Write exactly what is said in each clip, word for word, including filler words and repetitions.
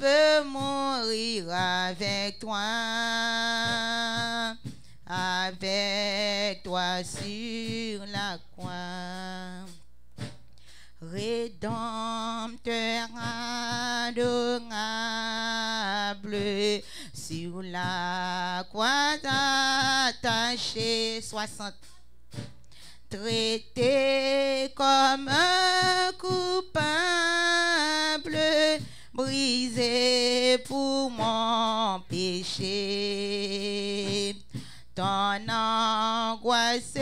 veux mourir avec toi, avec toi sur la croix. Rédempteur adorable, sur la croix attaché, soixante, traité comme un coupable, brisé pour mon péché. Ton angoisse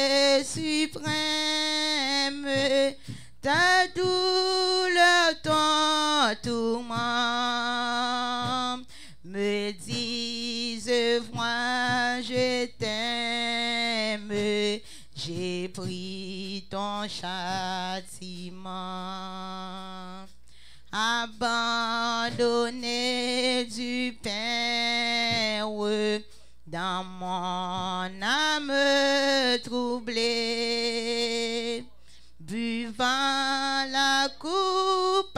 suprême, ta douleur, ton tourment, me disent, moi je t'aime, j'ai pris ton châtiment. Abandonné du Père, dans mon âme troublée, buvant la coupe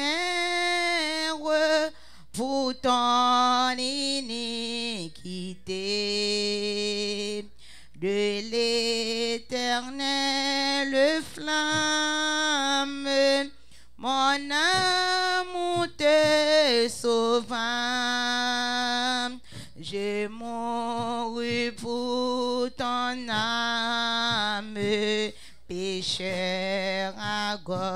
amère pour ton iniquité, de l'éternelle flamme, mon amour te sauva. Je mourus pour ton âme, pécheur à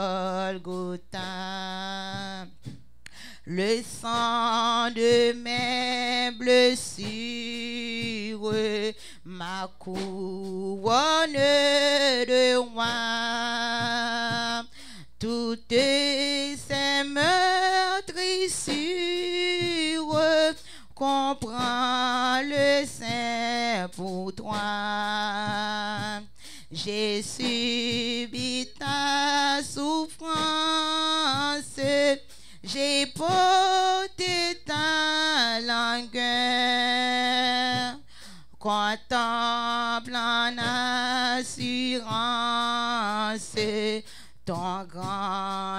Golgotha. Le sang de mes blessures, ma couronne de roi, toutes ces meurtrissures, comprends le sein pour toi. J'ai subi ta souffrance, j'ai porté ta langueur, contemple en assurance ton grand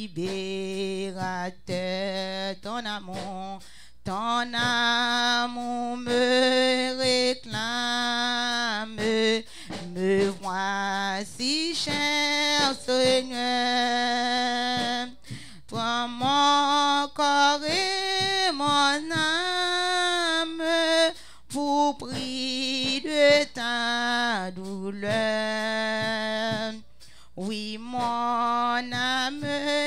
libérateur, ton amour. Ton amour me réclame, me voici, cher Seigneur. Prends mon corps et mon âme pour prix de ta douleur. Oui, mon âme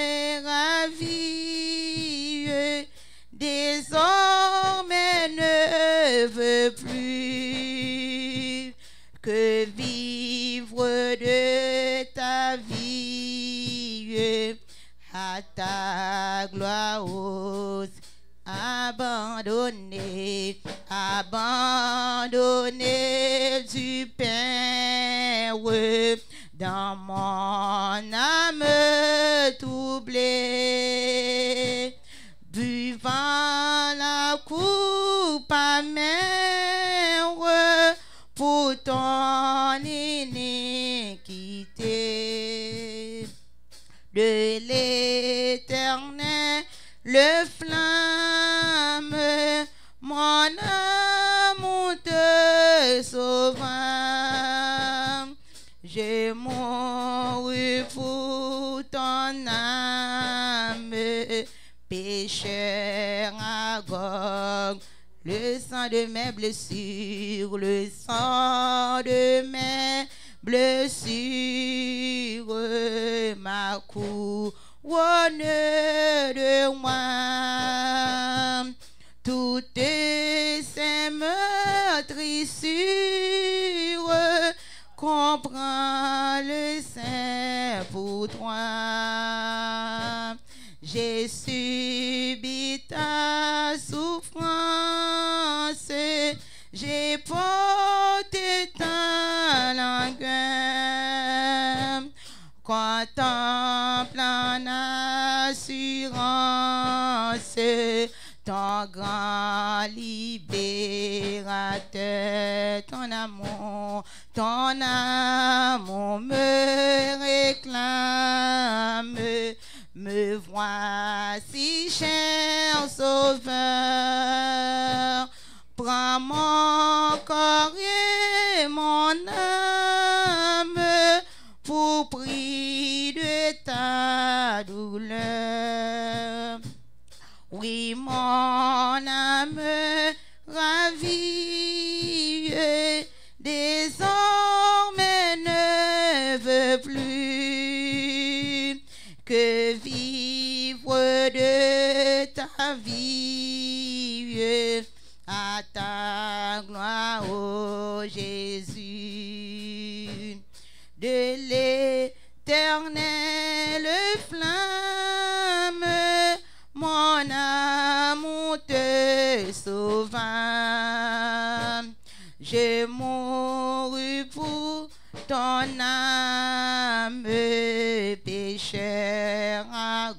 ravie, désormais ne veut plus que vivre de ta vie à ta gloire haute. Abandonné, abandonné du Père, dans mon âme troublée, buvant la coupe amère pour ton iniquité, de l'éternel le flamme, mon amour te sauva. J'ai mouru pour ton âme, pécheur à Gog. Le sang de mes blessures, le sang de mes blessures, ma couronne de moi, toutes ces meurtrissures, comprends le sein pour toi. J'ai subi ta souffrance, j'ai porté ta langueur, contemple en assurance ton grand libérateur, ton amour, ton amour me réclame, me voici, cher cher Sauveur, prends mon corps et mon âme pour prix de ta douleur. Oui, mon âme ravie, désormais ne veut plus que vivre de ta vie à ta gloire, ô Jésus. De l'éternelle flamme, mon amour te sauva. Je mourus pour ton âme, pécheur à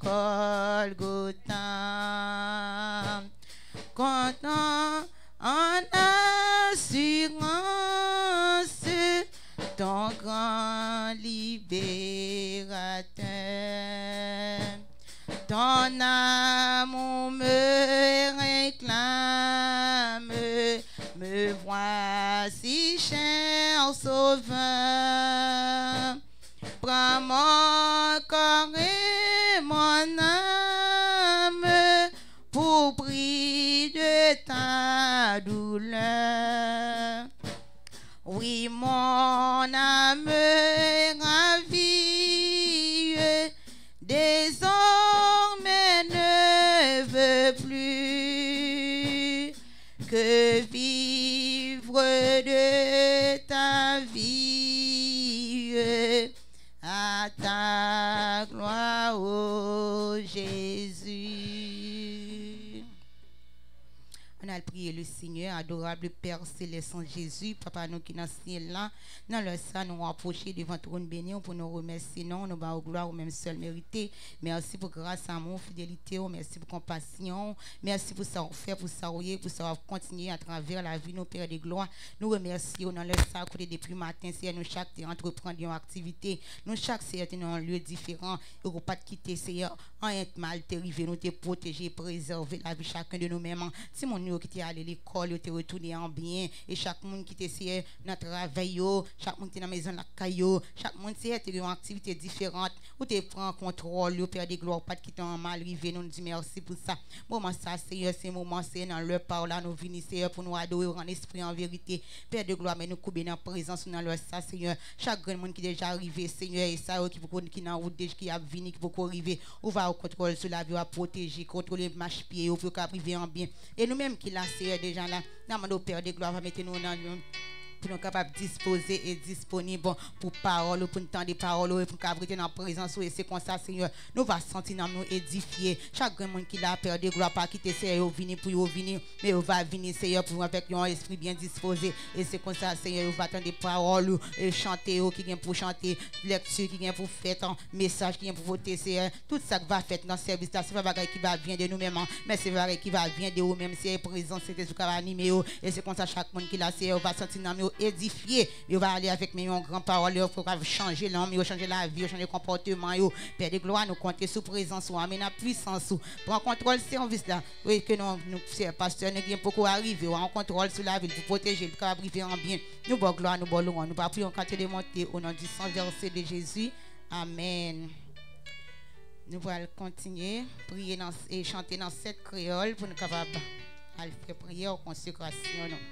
Golgotha. Content en assurance, ton grand libérateur. Ton amour me réclame, me voici, cher Sauveur. Prends mon corps et mon âme pour prix de ta douleur. Oui, mon âme ravie, désormais ne veut plus que vivre de ta vie à ta gloire, ô Jésus. On a prié le Seigneur, adorable Père Céleste en Jésus, Papa nous qui dans le ciel là, dans le sang nous approcher devant ton trône béni pour nous remercier, non, nous bas gloire au même seul mérité. Merci pour grâce, amour, fidélité, merci pour compassion, merci pour ça faire, pour ça pour ça continuer à travers la vie, nos Père de gloire. Nous remercions dans le sang côté depuis matin, c'est nous chaque entreprendre une activité, nous chaque c'est un lieu différent, et nous pas quitter Seigneur, en être mal t'arriver, nous te protéger, préserver la vie chacun de nous-mêmes. Si mon qui était allé à l'école, tu es retourné en bien, et chaque monde qui était dans le travail, chaque monde qui est dans la maison, la caillou, chaque monde qui est une activité différente, où tu prends contrôle, tu Père de gloire, pas de quitter en mal, arrivé, nous disons merci pour ça. Moment ça, Seigneur, c'est moment, c'est dans leur parole, là, nous venons, Seigneur, pour nous adorer en esprit, en vérité. Père de gloire, mais nous couper dans la présence, dans leur ça, Seigneur. Chaque grand monde qui est déjà arrivé, Seigneur, et ça, qui peut qui dans route, qui a venu, qui peut arriver, on va au contrôle sur la vie, à protéger, contrôler marche pied, pour qu'arriver en bien. Et nous-mêmes, qui l'a c'est déjà là, dans mon Père de gloire, va mettre nous dans pour nous capables de disposer et disponible pour parole, pour nous tendre des paroles, pour nous dans la présence, et c'est comme ça, Seigneur, nous va sentir dans nous édifier. Chaque monde qui l'a Père de gloire, pas quitter Seigneur, venir pour venir, mais on va venir, Seigneur, pour avec un esprit bien disposé, et c'est comme ça, Seigneur, on va attendre des paroles, et chanter, qui vient pour chanter, lecture qui vient pour faire, message qui vient pour voter, Seigneur, tout ça qui va faire dans le service, là, c'est pas bagage qui va venir de nous-mêmes, mais c'est vrai qui va venir de nous-mêmes, c'est présent, c'est ce qui va animer, et c'est comme ça, chaque monde qui l'a, Seigneur, va sentir dans nous édifié, il va aller avec mes grand parole, il faut changer l'homme, il changer la vie, changer le comportement, Père de gloire, nous compter sous présence, amener la puissance, prends contrôle service là, oui que nous, nous pasteur, nous bien beaucoup arriver, en contrôle sur la ville pour protéger, pour arriver en bien, nous bon gloire, nous bon louange, nous pas prions quand de monter au nom du sang versé de Jésus, amen. Nous allons continuer, prier dans, et chanter dans cette créole pour nous capables de faire prière en consécration. Non?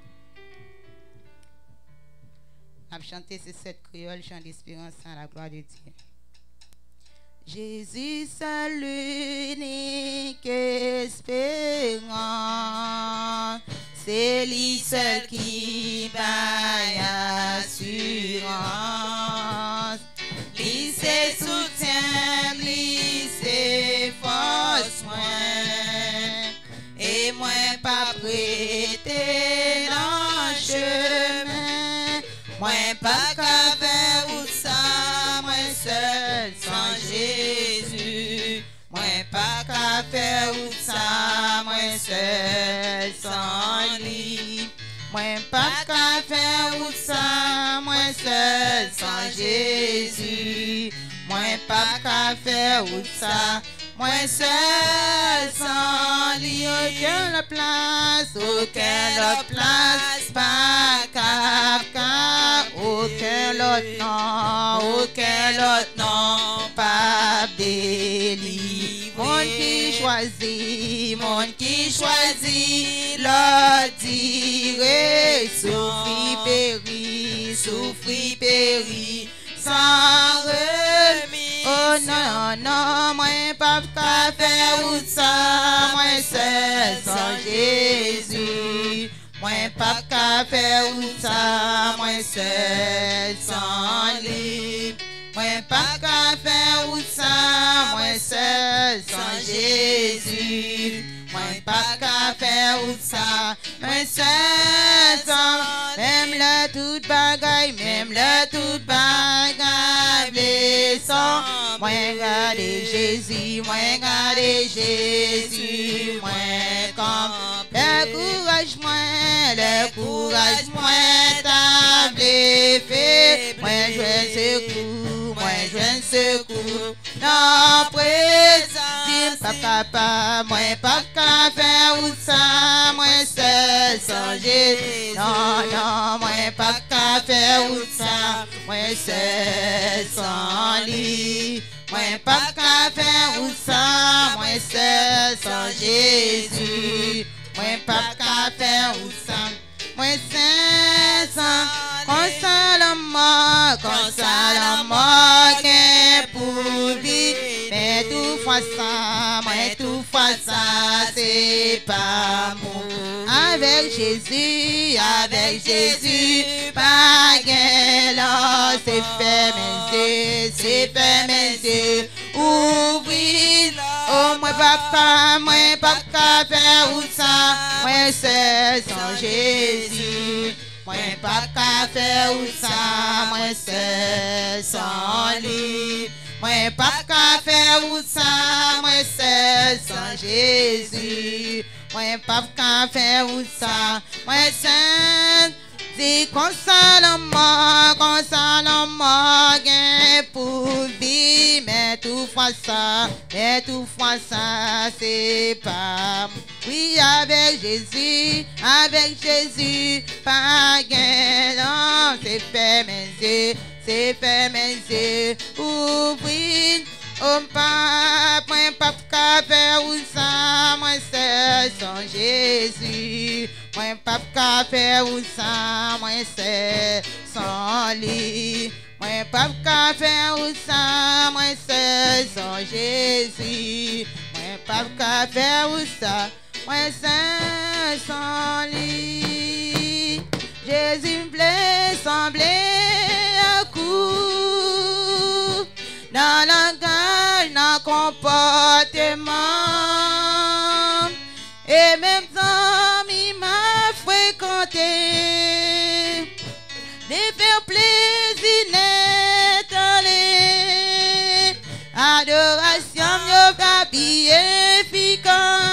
On va chanter ces sept créoles, chant d'espérance à la gloire de Dieu. Jésus, seul l'unique espérance, c'est lui seul qui baille assurance. Lui c'est soutien, lui c'est force, moins, et moins pas prêter dans le chemin. Moi pas qu'à faire ou ça, moi seul sans Jésus. Moi pas qu'à faire ou ça, moi seul sans lui. Moi pas qu'à faire ou ça, moi seul sans Jésus. Moi pas qu'à faire ou ça, moi seul sans aucun la place, aucun la place, pas Kafka, aucun l'autre nom, aucun l'autre nom, pas délit. Mon qui choisit, mon qui choisit, l'autre dirait, souffrir péri, souffrir péri, sans remis. Oh non, non, moi pas qu'à faire ou ça, moi c'est sans Jésus. Moi pas qu'à faire ou ça, moi c'est sans lui. Moi pas qu'à faire ou ça, moi c'est sans Jésus. Moi pas qu'à faire ou ça, moi c'est sans. Même la toute bagaille, même la toute bagaille, blessant. Moi regardez Jésus, moi regardez Jésus, moi comme le courage, moi, le courage, moi t'as fait. Moi je secours, moi je secours, non présent. Papa, papa, moi pas qu'à faire ou ça, moi c'est sans Jésus. Non, non, moi pas qu'à faire ou ça, moi c'est sans lui. Moi pas qu'à faire ou ça, moi c'est sans Jésus. Moi pas qu'à faire ou ça, moi c'est sans. Console la mort, console la mort qu'est pour vie. Mais tout fois ça, mais tout fois ça, c'est pas mon. Avec Jésus, avec Jésus, pas gain c'est fait mes yeux, c'est fait mes yeux. Ouvrir, oh moi papa, moi papa faire où ça, moi c'est sans Jésus. Moi pas qu'à faire ou ça, moi c'est sans lui. Moi pas qu'à faire ou ça, moi c'est sans Jésus. Moi pas qu'à faire ou ça, moi c'est. Si console-moi, console-moi, gain pour vivre, mais tout fois ça, mais tout fois ça, c'est pas. Oui, avec Jésus, avec Jésus, pas gain, non, c'est fait mes yeux, c'est fait mes yeux, ouvrir. Oh papa, moi pas qu'à faire ou ça, moi c'est sans Jésus. Moi pas qu'à faire ou ça, moi c'est sans lui. Moi pas qu'à faire ou ça, moi c'est sans Jésus. Moi pas qu'à faire ou ça, moi c'est sans lui. Jésus me plaît sembler un coup dans langage, dans comportement. Et même temps, il m'a fréquenté. De faire plaisir n'est allé. Adoration, yo papier piquant.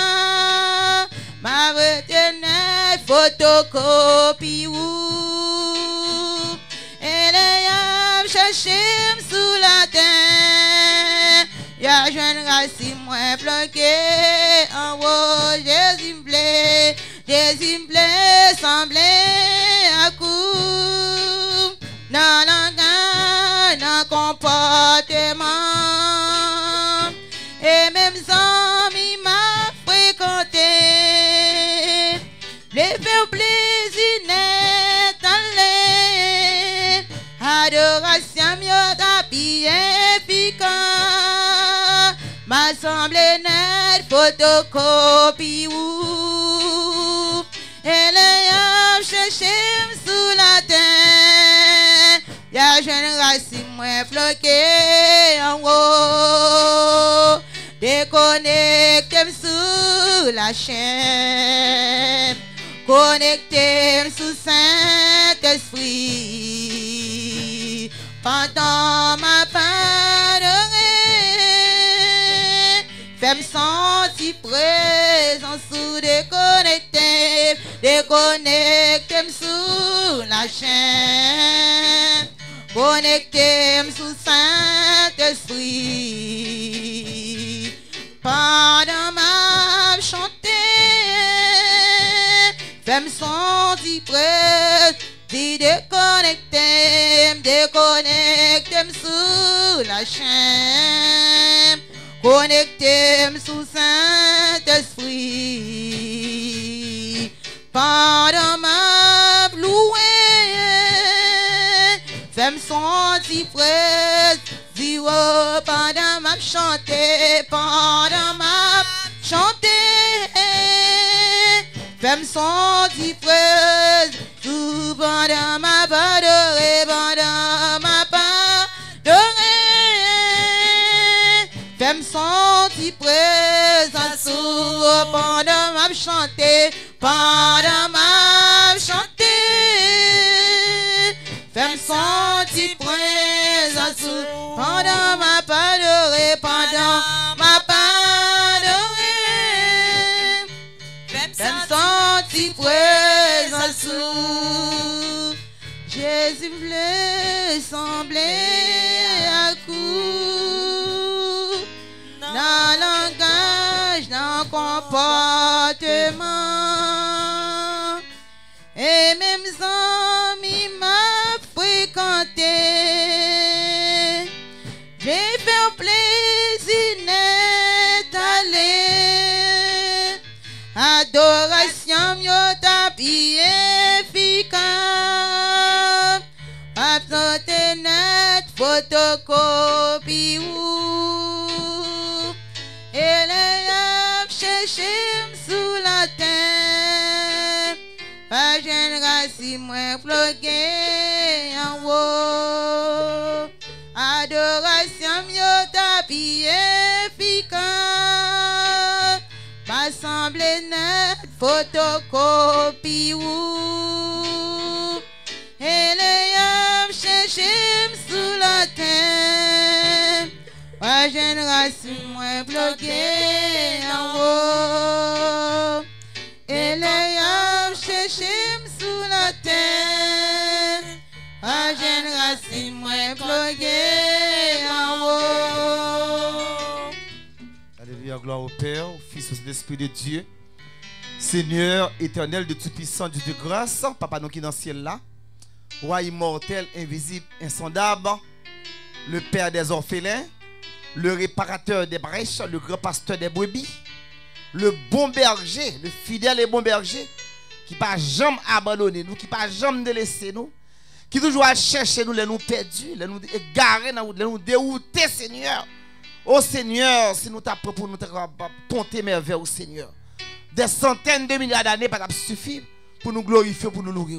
Ma retenue photocopie ou. Elle a cherché sous la terre. Y'a jeune racine moins bloqué en haut. Jésus me plaît, Jésus me plaît, semblait à coup. Dans langage, dans comportement. Et même sans il m'a fréquenté. Les faire plaisir n'est allé. Adoration mieux tapis piquant. M'assemblée net photocopie ou. Elle a cherché sous la terre. Y'a jeune racine moins bloqué en haut. Déconnecté sous la chaîne. Connecté sous Saint-Esprit. Pendant ma parole, fais-moi sentir présent sous déconnecté. Déconnecté sous la chaîne. Connecté sous Saint-Esprit. Pendant ma chanter Femme sentie prête, dis déconnecter, déconnecter sous la chaîne, connecter sous Saint-Esprit. Pendant ma louée, femme sentie prête, dis oh, pendant ma chanter, pendant ma chanter. Femme sentie prête, tout pendant ma padorée, pendant ma padorée. Femme sentie prête, tout pendant ma chanter, pendant ma chanter. Femme sentie prête, tout pendant ma padorée, pendant ma padorée. Femme sentie présence sous Jésus voulait sembler à coup dans langage, dans comportement et même amis m'a fréquenté. J'ai fait plaisir net aller. Adoration yo tapi efficace. Absente net photocopie ou élève chercher sous la terre. Pas génération moins bloqué en haut. Adoration yo tapi efficace. Assemblée net, photocopie ou et les hommes cherchent sous la terre. La génération moins bloquée en haut. Et les hommes cherchent sous la terre. La génération moins bloquée en haut. Alléluia, gloire au Père, au Fils, au Saint-Esprit de Dieu. Seigneur éternel de Tout-Puissant, Dieu de grâce, Papa nous qui est dans le ciel là, Roi immortel, invisible, insondable, le Père des orphelins, le réparateur des brèches, le grand pasteur des brebis, le bon berger, le fidèle et bon berger, qui ne pas jamais abandonner nous, qui ne pas jamais délaisser nous, qui toujours à chercher nous, les nous perdus, les nous égarés, les nous dérouter, Seigneur. Oh Seigneur, si nous t'apprenons pour nous compter merveille au Seigneur. Des centaines de milliards d'années, pas suffire pour nous glorifier, pour nous nourrir.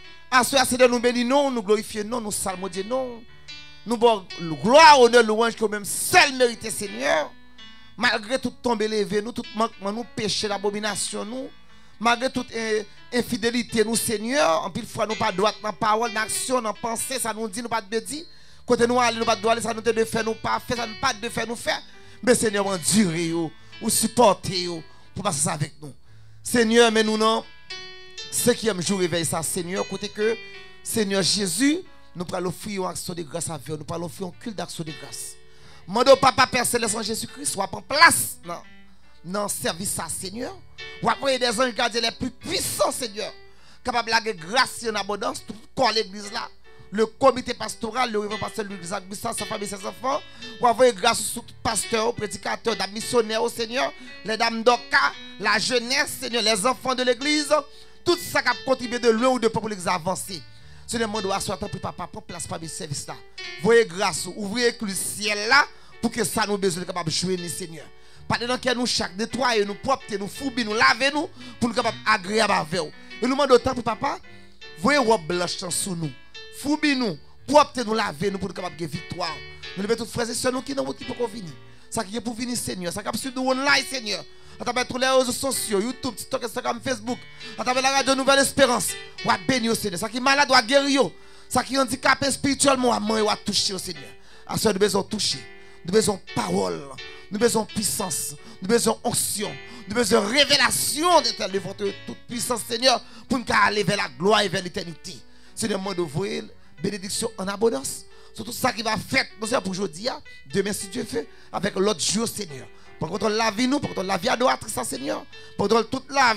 À ce c'est de nous bénir, non, nous glorifier, non, nous salmodier, non. Nous bon gloire, honneur, louange que même seul mérité, Seigneur. Malgré tout tomber levé, nous, tout manquement, nous péché, l'abomination, nous. Malgré toute eh, infidélité, nous, Seigneur. En pile fois, nous pas droit dans la parole, dans l'action, dans la pensée, ça nous dit, nous pas de dire. Côté nous aller, nous pas de aller, ça nous de faire, nous pas faire, ça nous pas de faire, nous faire. Mais Seigneur, endurer, ou supporter, pour passer ça avec nous. Seigneur, mais nous non. Cinquième jour, réveille ça, Seigneur. Côté que, Seigneur Jésus, nous allons offrir une action de grâce à vous. Nous allons offrir un culte d'action de grâce. Mando Papa Père Céleste en Jésus-Christ, soit en place dans, dans le service à Seigneur. Ou après des anges gardiens les plus puissants, Seigneur. Capable de grâce en abondance, tout corps l'église là. Le comité pastoral, le révérend pasteur de l'église, sa famille, ses enfants. Ou avoir grâce sur tout pasteur, prédicateur, missionnaire au Seigneur. Les dames d'Oka, la jeunesse, Seigneur, les enfants de l'église. Tout ça qui a contribué de loin ou de peu pour l'église avancer. Seigneur, mon doigt soit pour papa, pour place par le service là. Voyez grâce, ouvrez le ciel là pour que ça nous besoin capable de jouer, Seigneur. Pas dedans que nous chaque nettoyer, nous propre, nous fouber, nous laver nous pour nous capable agréable avec vous. Et nous demandons autant pour papa, voyez robe blanche sous nous. Foubi nous, propre nous laver nous pour nous capable de victoire. Nous levons tous frères et sœurs nous qui n'ont qui pour venir. Ça qui est pour venir Seigneur, ça qui est pour nous online Seigneur. À travers tous les réseaux sociaux, YouTube, TikTok, Instagram, Facebook, à travers la radio Nouvelle Espérance, ou à bénir au Seigneur. Ça qui est malade, ou à guérir. Ça qui est handicapé spirituellement, à manger ou à toucher au Seigneur. À ce nous besoin toucher. Nous besoin parole. Nous besoin puissance. Nous besoin onction. Nous besoin révélation de votre toute puissance, Seigneur, pour nous aller vers la gloire et vers l'éternité. Seigneur, moi de vous, bénédiction en abondance. C'est tout ça qui va faire, nous pour aujourd'hui, demain si Dieu fait, avec l'autre jour, Seigneur. Pour contrôler la vie, nous, pour contrôler la vie adoratrice, Seigneur. Pour contrôler toute la vie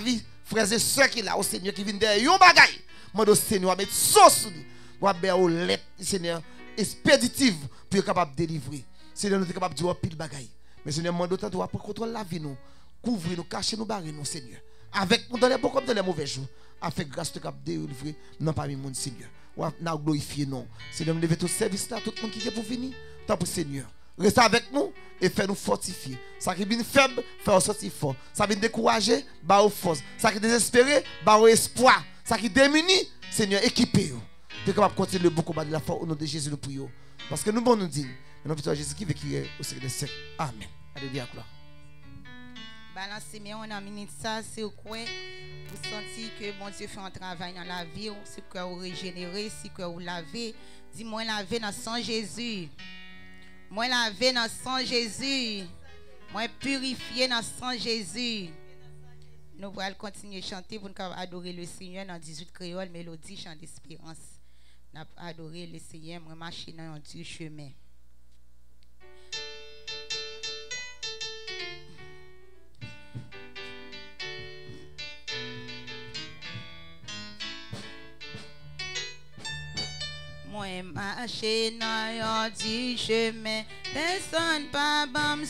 frères et sœurs qui là au Seigneur qui viennent derrière un bagaille. Moi au Seigneur mettre sauce sur lui. Moi ben au lettre Seigneur expéditive pour être capable de délivrer. Seigneur nous est capable de dire pile bagaille. Mais Seigneur moi d'autant doit prendre contrôle la vie nous, couvrir nous, cacher nous, barrer nous Seigneur. Avec nous dans les bons comme dans les mauvais jours. Avec grâce de capable de délivrer non parmi mon Seigneur. On a glorifié non. Seigneur nous lever tout service là tout le monde qui est pour venir. Tant pour Seigneur. Restez avec nous et faites nous fortifier. Ça qui est faible, fait sortir fort. Ça qui est découragé, bah au force. Ça qui est désespéré, bah au espoir. Ça qui est démuni, Seigneur, équipez-vous. Vous êtes capable de continuer le beau combat de la foi au nom de Jésus, nous prions. Parce que nous, bon, nous disons, nous avons Jésus qui veut qu'il y ait au siècle des siècles. Amen. Alléluia, gloire. Balancez, mais on a minute ça, c'est au coin. Vous sentez que mon Dieu fait un travail dans la vie, si que vous régénérez, si que vous lavez. Dis-moi, laver dans le sang Jésus. Moi, laver dans le sang Jésus. Moi, purifier dans le sang Jésus. Nous allons continuer à chanter pour nous adorer le Seigneur dans dix-huit créoles, mélodie, chant d'espérance. Nous allons adorer le Seigneur, moi, marcher dans un Dieu chemin. Moi marcher dans un du chemin, personne pas bon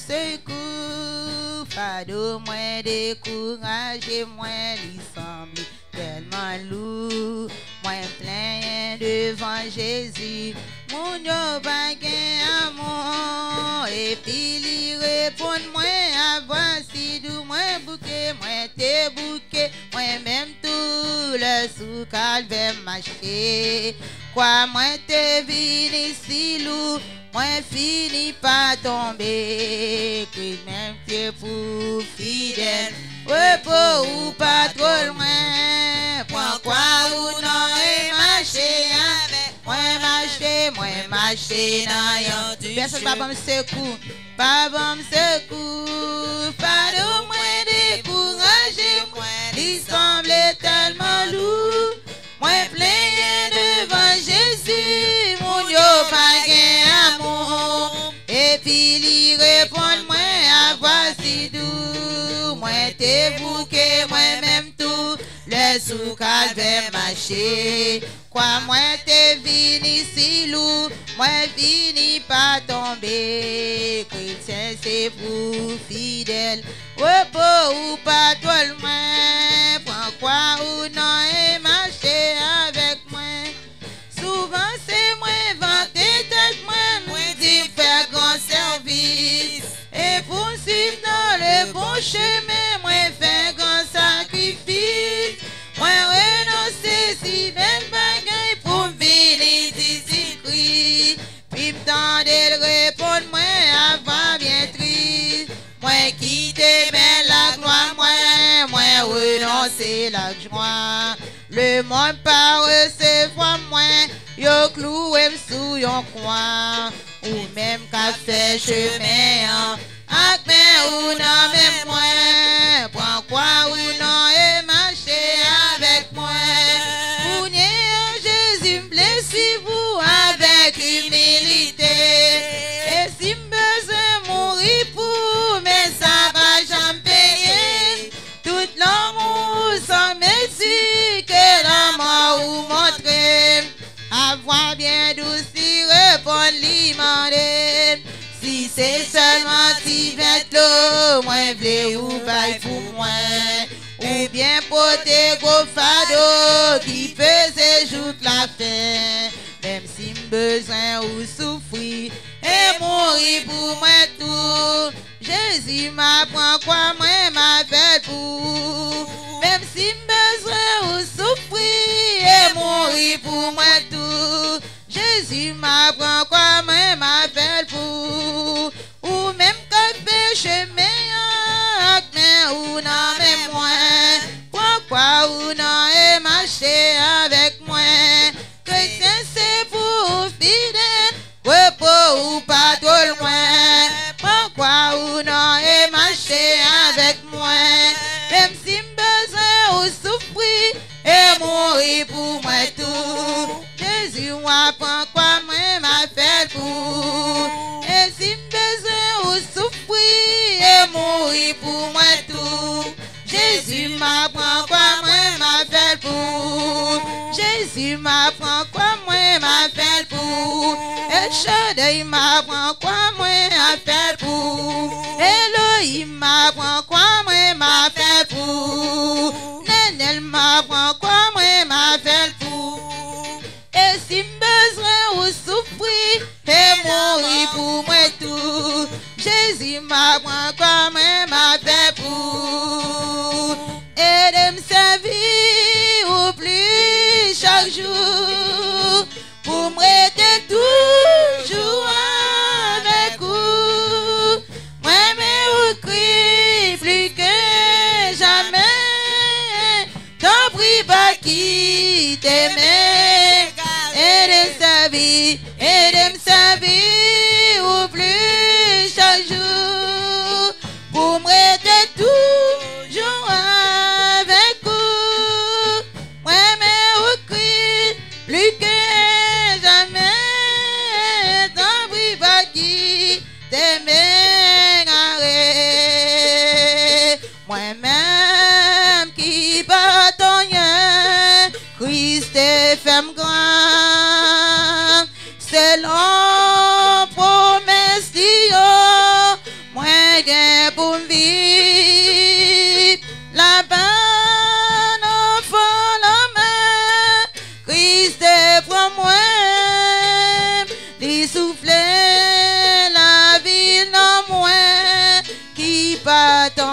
secours. Fado moi découragé, moi lui semble tellement lourd. Moi plein devant Jésus, mon Dieu baguette amour. Et puis il répond moi à voici d'où moi bouquet, moi t'es bouquet, moi même tout le sous calvaire marcher. Quoi moi te vini si lourd, moi fini pas tomber. Que même Dieu pour fidèle, repos ou pas trop loin. Pourquoi ou non et marcher avec moi marcher, moi marcher dans yon du personne pas bon secours, pas bon secours. Pas de moins découragé, moi il semblait tellement lourd. Moi plein devant Jésus, mon Dieu pas amour. Et puis il répond moi à voici d'où. Moi t'es bouquet, moi même tout. Le sous calvaire marcher. Quoi moi t'es vini si lourd, moi fini pas tomber. Chrétien c'est pour fidèle, repos ou pas trop loin. Pourquoi ou non et marcher avec moi. Souvent c'est moi vanter tête moi, moi dit faire grand service. Et pour suivre dans le bon chemin, moi faire grand sacrifice. Moi renoncer si belle bagaille pour venir d'ici Christ. Puis m'tendez répondre moi avant bien triste. Moi quitter bien la gloire, moi, moi renoncer la joie. Le monde pas recevoir moi, yo cloué sous yon coin. Ou même qu'à faire chemin, ak men ou non même moi. Pourquoi ou non et marcher avec moi. Pour Jésus blessez-vous avec humilité. Et si besoin mourir pour, mais ça va jamais payer. Tout l'amour sans mesure que la mort ou montrer. Avoir bien douce, répondre, demander. Si c'est seulement si vite l'eau, moi v'lais ou bail pour moi. Ou bien porter gros fardeau qui faisait joute la fin. Même si besoin ou souffrir et mourir pour moi tout. Jésus m'apprend quoi moi m'appelle pour. Même si besoin ou souffrir et mourir pour moi tout. Jésus m'apprend quoi moi m'appelle pour. Ou même que fait chemin, mais ou non mais moi. Pourquoi ou non et marcher avec moi. Chrétien c'est pour fidèle, repos ou pas trop loin. Pourquoi ou non et marcher avec moi. Même si besoin ou souffrir et mourir pour moi tout. Jésus m'apprend quoi moi m'appelle pour. Et si besoin ou souffrir et mourir pour moi tout. Jésus m'apprend quoi il m'apprend quoi moi m'a fait pour. El Shaddai m'apprend quoi moi m'a fait pour. Elohim m'apprend quoi moi m'a fait pour. Nenel m'apprend quoi moi m'a fait pour. Et si besoin ou souffrir et mourir pour moi tout. Jésus m'apprend quoi moi m'a fait pour. Et de me servir au plus chaque jour. Pour me rester toujours avec vous. Moi me crie plus que jamais. T'en prie pas quitter mes. Et de me servir, et de me servir au plus chaque jour. Pour me rester toujours avec vous. Moi me crie plus que jamais. T'en prie pas quitter mes arrêts. Moi-même qui bâton rien, Christ est femme grand. C'est l'homme promesse d'Io, moi gain pour vivre. Là-bas, enfant la main, Christ est pour moi. Lui souffler la vie non moins, qui bâton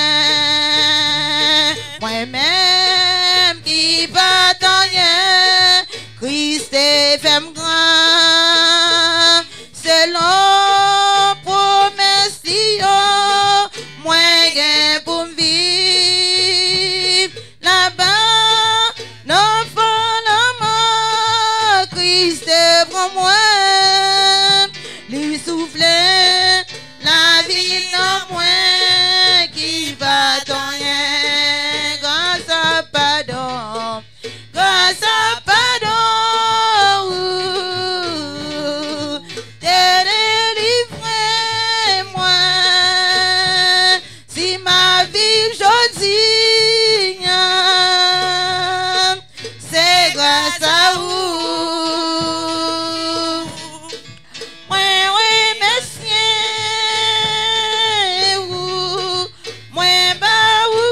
rien. Moi-même qui bâton rien, Christ est femme grand. C'est l'homme promesse d'Io, moi gain pour vivre. Là-bas, non pas la mort, Christ est pour moi. Lui souffler la vie non moins, qui va donner grâce à pardon, grâce à pardon, t'es délivré moi. Si ma vie aujourd'hui, c'est grâce à vous. Moi, oui, messieurs, vous, moi, bas ou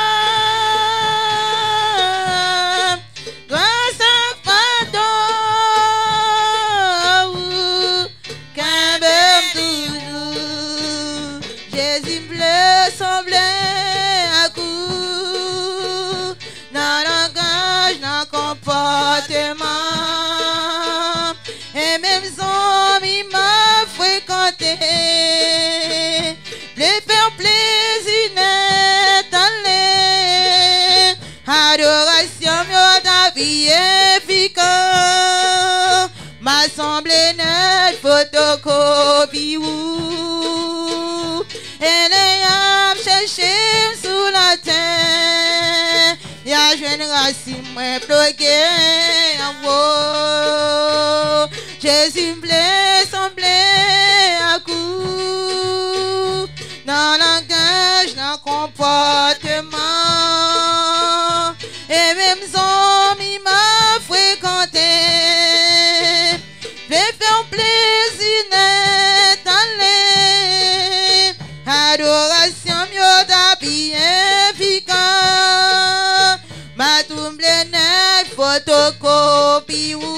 gloire, grâce à pardon, qu'un bel toujours, Jésus bleu semblait à coup, dans langage, dans comportement, et même son il m'a fréquenté, les faire plaisir n'est allé, adoration mieux ta vie efficace, m'assemblée net photocopie ou, et les âmes chercher sous la terre, y'a jeune racine moi bloqué en haut. Jésus blé semblé à coup, dans langage, dans comportement, et même son il m'a fréquenté, les faire plaisir n'est allé, adoration mieux d'habit efficace, ma tombe net photocopie ou.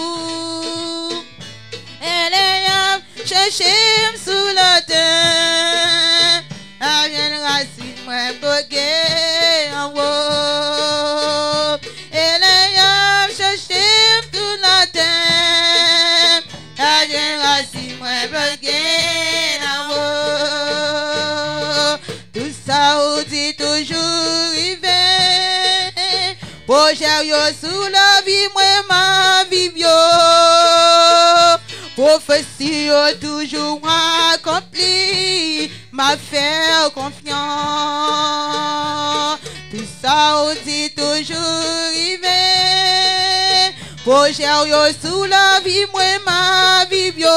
Elle est chercher sous la terre, à une racine moi bloquée en haut. Elle est chercher sous la terre, à une racine moi bloquée en haut. Tout ça on dit toujours rivé, projet yo sous la vie moi ma vie yo. Prophétie toujours accomplie, m'a fait confiance. Tout ça on dit toujours rivé, projet yo sous la vie moi ma vie yo.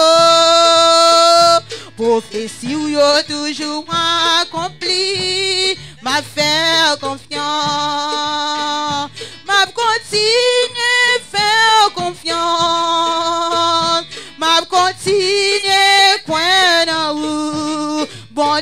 Prophétie yo toujours accomplie, m'a fait confiance. M'a continué faire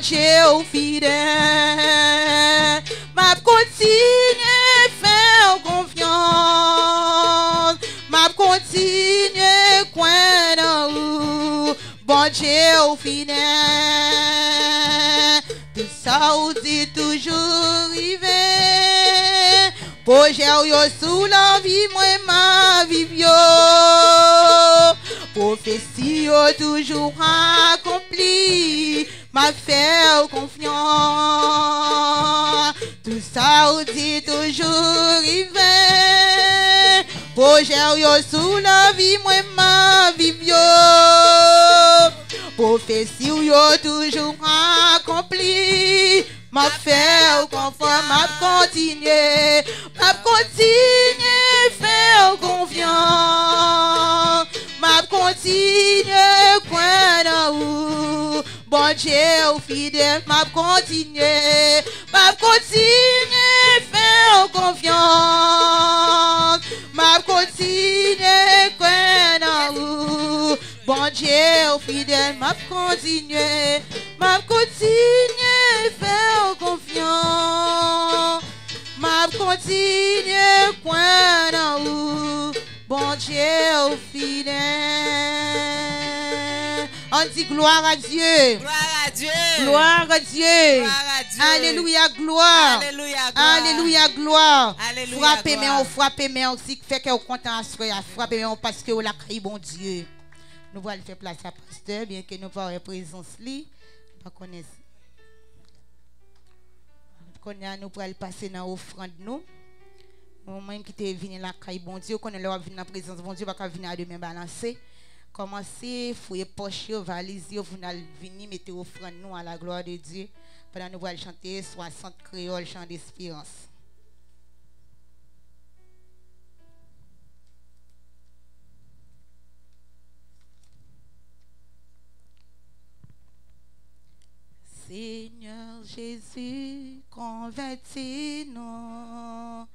Dieu fidèle, m'a continué faire confiance, m'a continué coin dans vous, bon Dieu fidèle, tout ça ou dit toujours arrivé, projet yo sous la vie, moi ma vie yo, prophétie yo toujours accompli, m'a fait confiance, tout ça ou dit toujours arrivé, projet yo sous la vie, moi ma vie yo, prophétie yo toujours accompli, m'a fait confiance, m'a continué, m'a continué faire confiance, m'a continué coin dans vous, bon Dieu fidèle, m'a continué, m'a continué faire confiance, m'a continué coin dans vous, bon Dieu fidèle, m'a continué, m'a continué faire confiance, m'a continué coin dans vous, bon Dieu fidèle. On dit gloire à Dieu. Gloire à Dieu. Gloire à Dieu. Gloire à Dieu. Alléluia, gloire. Alléluia, gloire. Alléluia, gloire. Alléluia, Frappez gloire. mais frappez mais aussi fait que vous content à frère, frappez mais parce que vous la crié bon Dieu. Nous allons faire place à pasteur bien que nous pas en présence li, pas connaître. Connait nous pour aller passer dans offrande nous. Moi qui t'ai venu la caille bon Dieu, connait leur venir dans présence bon Dieu, pas venir à demain balancer. Commencez, fouiller poche, valise, vous n'allez venir mettre offrande nous à la gloire de Dieu. Pendant nous allons chanter soixante créoles chant d'espérance. Seigneur Jésus, convertis-nous,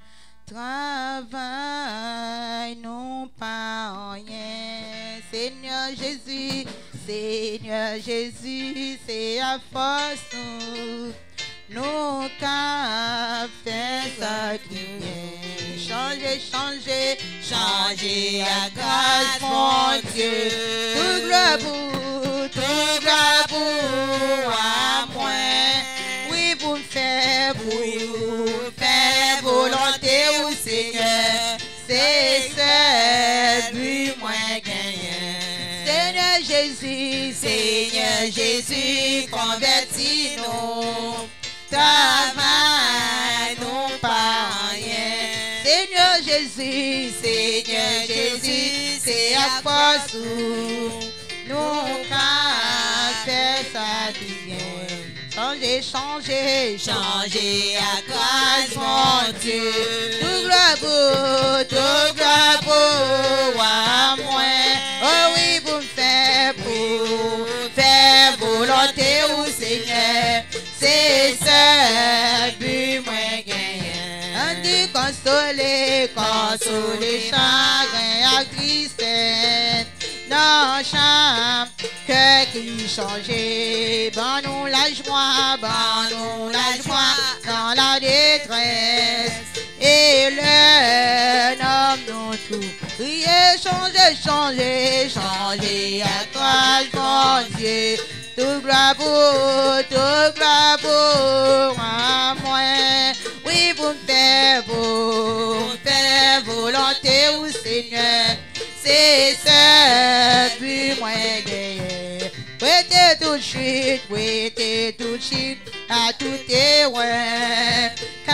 travaille non pas en rien. Seigneur Jésus, Seigneur Jésus, c'est à force nous, nous qu'à faire ça qui vient. Changer, changer, changer à grâce, mon Dieu, tout gloire pour, tout gloire pour à moi. Oui, pour me faire, pour me faire volonté au Seigneur, c'est ce but moins gagnant. Seigneur Jésus, Seigneur Jésus, convertis-nous, travaille non pas rien. Seigneur Jésus, Seigneur Jésus, c'est à force où nous qu'à faire ça qui vient. Changer, changer, changer à grâce, mon Dieu. Tout gloire pour, tout gloire pour à moi. Oh oui, vous me faites pour faire volonté au Seigneur. C'est ce but moins gagnant. On dit consoler, consoler chagrin à tristesse. Dans chaque cœur qui changeait, ban nous la joie, ban nous la joie dans la détresse. Et le nomme nous tout. Priez, changez, changez, changez à toi, mon Dieu. Tout bravo, tout bravo à moi. Oui, vous me faites, vous me faites volonté au Seigneur. C'est ce but moins gagné. Prêtez tout de suite, prêtez tout de suite à tout est ouais.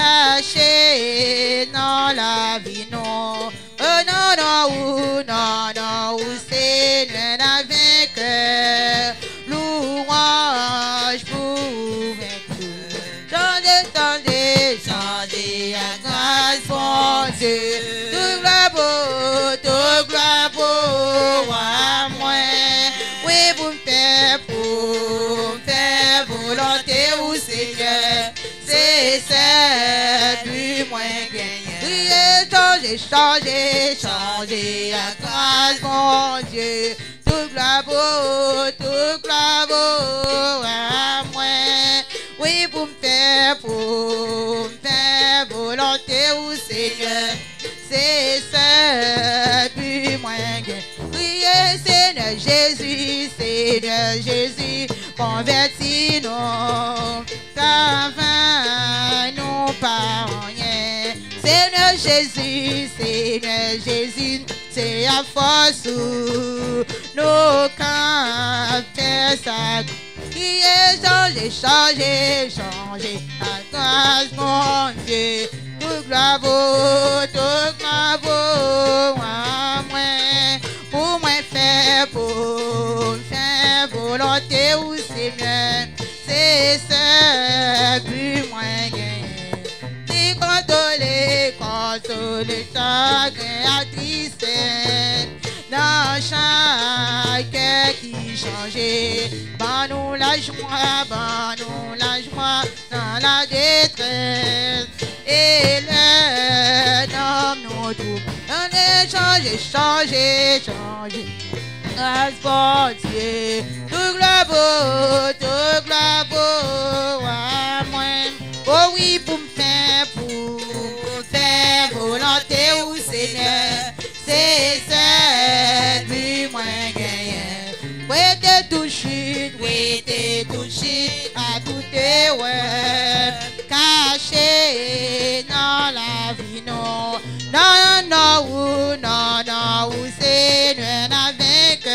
Caché dans la vie, non. Oh non, non, oh, non, non, oh, Seigneur, la vainqueur. Louange pour vainqueur. Changez, changez, changez à grâce, bon Dieu. Tout bravo, tout bravo à moi. Oui, vous me faites pour me faire volonté au Seigneur. C'est ce but moins gagnant. Priez, changez, changez, changez à grâce, mon Dieu. Tout bravo, tout bravo à moi. pour me faire, pour me faire volonté au Seigneur. C'est ça, puis moi, priez Seigneur Jésus, Seigneur Jésus, convertis-nous, qu'avant nous pas rien. Seigneur Jésus, Seigneur Jésus, c'est à force où nos camps fait ça. Qui est changé, changé, changé, à grâce mon Dieu. Tout gloire, tout gloire, à moi, pour moi faire, pour faire volonté au Seigneur. C'est ça, plus moins gagner. Ni consoler, consoler chacun à tristesse. Dans chaque cœur qui changeait, ban nous la joie, ban nous la joie dans la détresse. Et le nom nous tout, on est changé, changé, changé. Grâce pour Dieu, tout gloire, tout gloire à moi. Oh oui, pour me faire, pour faire volonté au Seigneur. C'est ça, lui moins gagnant. Oui, t'es touché, oui, t'es touché à tout tes ouais. Caché dans la vie, non. Non, non, non, non, non, Seigneur avec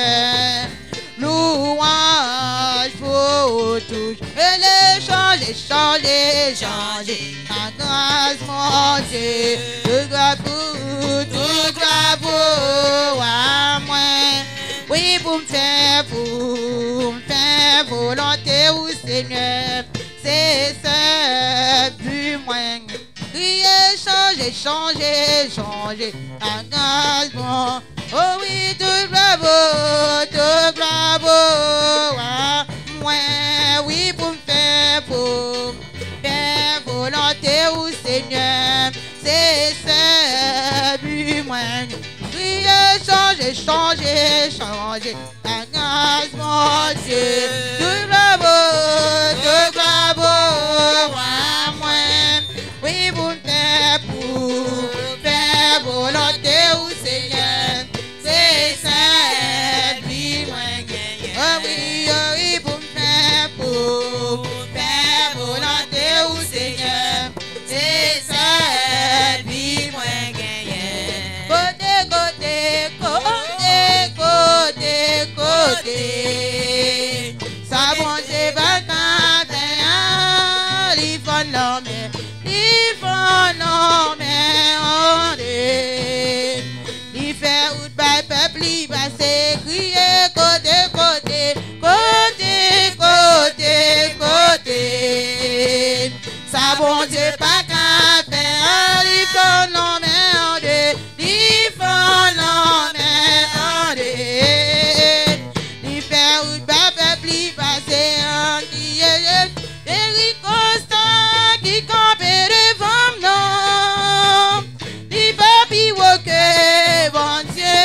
louange pour tous. Elle est changée, changée, changée. Ta grâce, mon Dieu, tout gloire pour, tout gloire pour à moi. Oui, pour me faire, pour me faire volonté au Seigneur. C'est ça, plus moins. Crier, changer, changer, changer. Ta grâce, bon. Oh oui, tout bravo, tout bravo à moi. Oui, pour me faire, pour me faire volonté au Seigneur. C'est ça, plus moins. Crier, changer, changer, changer. Ta grâce, mon Dieu. Tout bravo, tout bravo à moi. Oui, pour me faire, pour faire volonté au Seigneur. C'est ça, lui, moi, gagné. Oh oui, oh oui, pour me faire, pour faire volonté au Seigneur. C'est ça, lui, moi, gagné. Côté, côté, côté, côté, côté. Ça, bon, c'est pas quand il faut l'homme. Il faut non mais on est. Il fait route by peuple, il va s'écrier côté, côté, côté, côté, côté. Ça bon Dieu pas qu'à faire, il faut non mais on est. Il faut non mais on est. Il fait route by peuple, il va s'écrier. Eric Costa qui campait devant nous, il va pivoter, bon Dieu,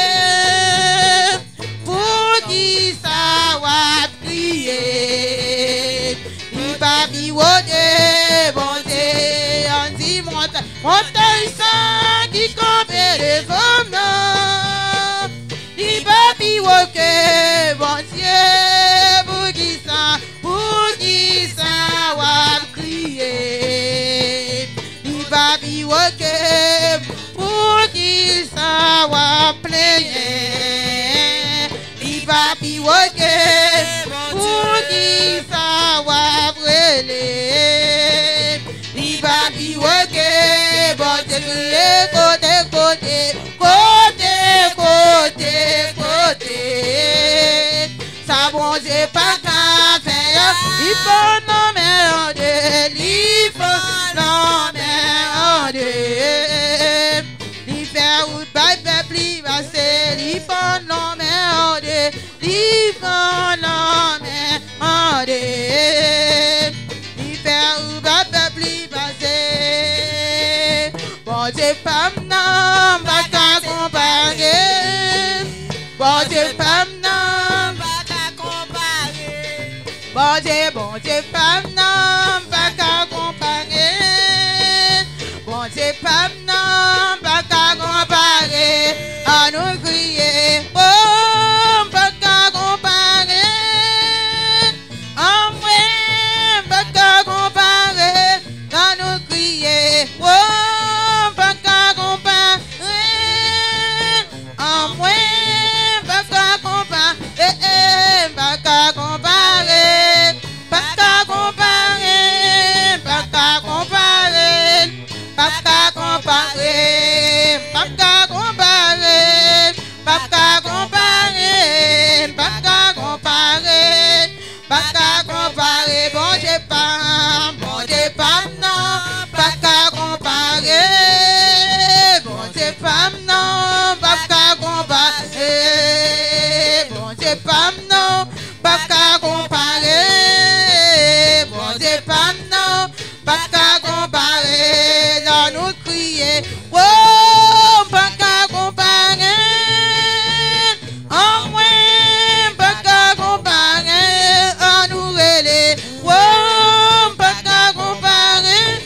pour qui ça va prier. Il va pivoter, bon Dieu, on dit montagne, montagne ça qui campait devant nous, il va pivoter, bon Dieu, pour qui ça, pour qui ça va crier. Il va pivoter, pour qui ça va plaigner. Il va pivoter, pour qui ça va brûler. Il va pivoter, bon Dieu, côté, côté, côté, côté, côté. Ça bon Dieu pas qu'à faire, il faut non mais on Dieu, il faut non mais on Dieu. Il fait route by peuple, il va se, il faut non mais on Dieu, il faut non mais on Dieu. Il fait route by peuple, il va se, bon Dieu pas non, pas qu'à comparer. Bon Dieu pas non, bon Dieu, bon Dieu, femme, non, pas qu'à bon Dieu, pas non, pas qu'à comparer, à nous crier, oh, pas qu'à comparer, en moi, pas qu'à comparer, à nous crier, oh, pas qu'à comparer, en moi, pas qu'à comparer, pas qu'à comparer, pas qu'à comparer, pas qu'à comparer, pas qu'à comparer, pas qu'à comparer, pas qu'à comparer, pas qu'à comparer, pas qu'à comparer, bon Dieu pas, bon Dieu pas non, pas qu'à comparer, bon Dieu pas non, pas qu'à comparer, bon Dieu pas non, pas qu'à comparer, bon Dieu pas non, pas qu'à comparer, là nous crier, oh, pas qu'à comparer, en moins, pas qu'à comparer, en nous relais, oh, pas qu'à comparer,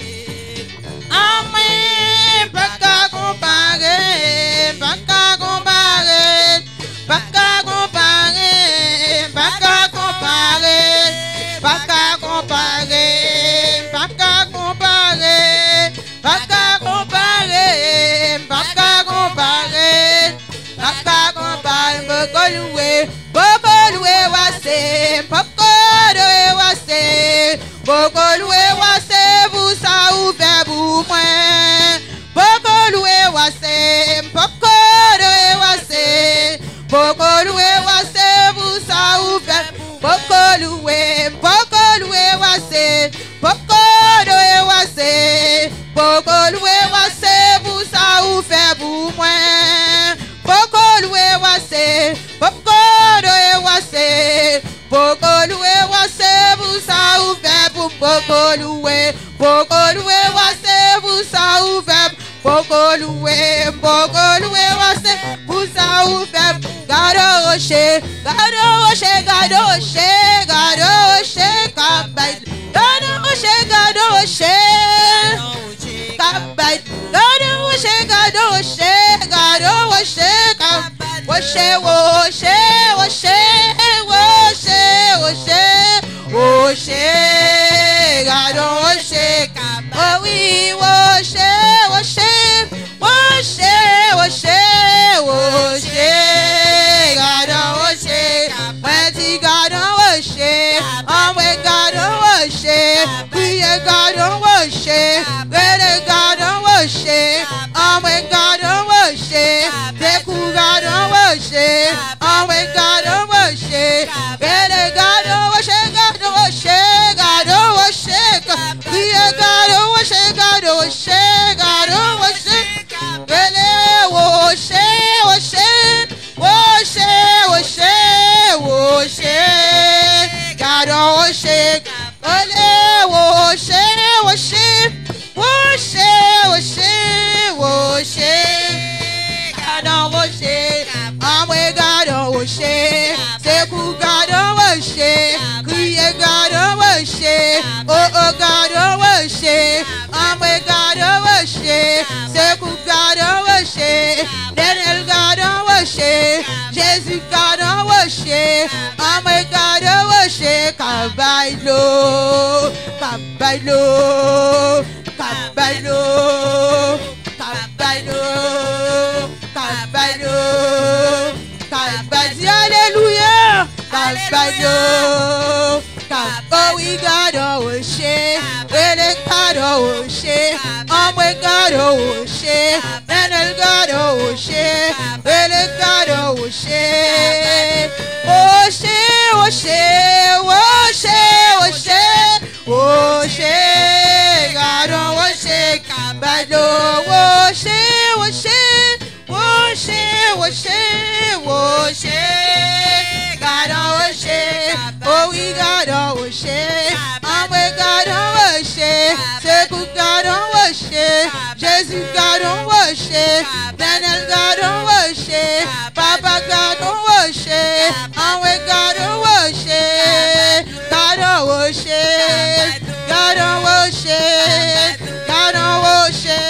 en moins, pas qu'à comparer, pas qu'à comparer, pas qu'à comparer, pas qu'à comparer, pas qu'à comparer, pas qu'à comparer, pas qu'à comparer, pas qu'à comparer, pas qu'à comparer, beaucoup loué, beaucoup loué, wassé, beaucoup loué, wassé, beaucoup loué, wassé, vous ça ouvert pour moi, beaucoup loué, wassé, beaucoup loué, wassé, beaucoup loué, wassé, vous ça ouvert, beaucoup loué, beaucoup loué, wassé, beaucoup loué, wassé, beaucoup loué, wassé, vous ça ouvert pour moi, beaucoup loué, wassé, beaucoup loué, wassé, beaucoup loué, wassé, vous ça ouvert pour beaucoup loué, beaucoup loué, wassé, vous ça ouvert, beaucoup loué, beaucoup loué, wassé, vous ça ouvert, garde rocher, garde rocher, garde rocher, garde rocher, cabaye, garde rocher, garde rocher, cabaye, garde rocher, garde rocher, garde rocher, cabaye, rocher, rocher, rocher, rocher, rocher, garde rocher, oh oui, rocher, rocher, rocher, rocher, rocher, garde rocher, moi dis garde rocher, oh moi garde rocher, priez garde rocher, regardez garde rocher, oh moi garde rocher, découvre garde rocher, oh moi garde rocher, regardez garde rocher, garde rocher, garde rocher, priez garde rocher, garde rocher, garde rocher, regardez rocher, rocher, rocher, rocher, rocher, garde rocher, regardez rocher, rocher, rocher, rocher, rocher, garde rocher, en moi garde rocher, c'est coup garde rocher, criez garde rocher, oh oh garde rocher, en moi garde rocher, c'est coup garde rocher, Daniel garde rocher, Jésus garde rocher, en moi garde rocher, cabailo, cabailo, cabailo, cabailo, cabailo, cabailo, alléluia, cabailo, oh we garde rocher, ele garde rocher, en moi garde rocher, Daniel garde rocher, ele garde rocher, rocher, rocher, rocher, rocher, rocher, garde rocher, cabailo, rocher, rocher, rocher, rocher, rocher, garde rocher, oh we garde rocher, en moi garde rocher, c'est coup garde rocher, Jésus garde rocher, Daniel garde rocher, Papa garde rocher, en moi garde rocher, garde rocher, garde rocher, garde rocher,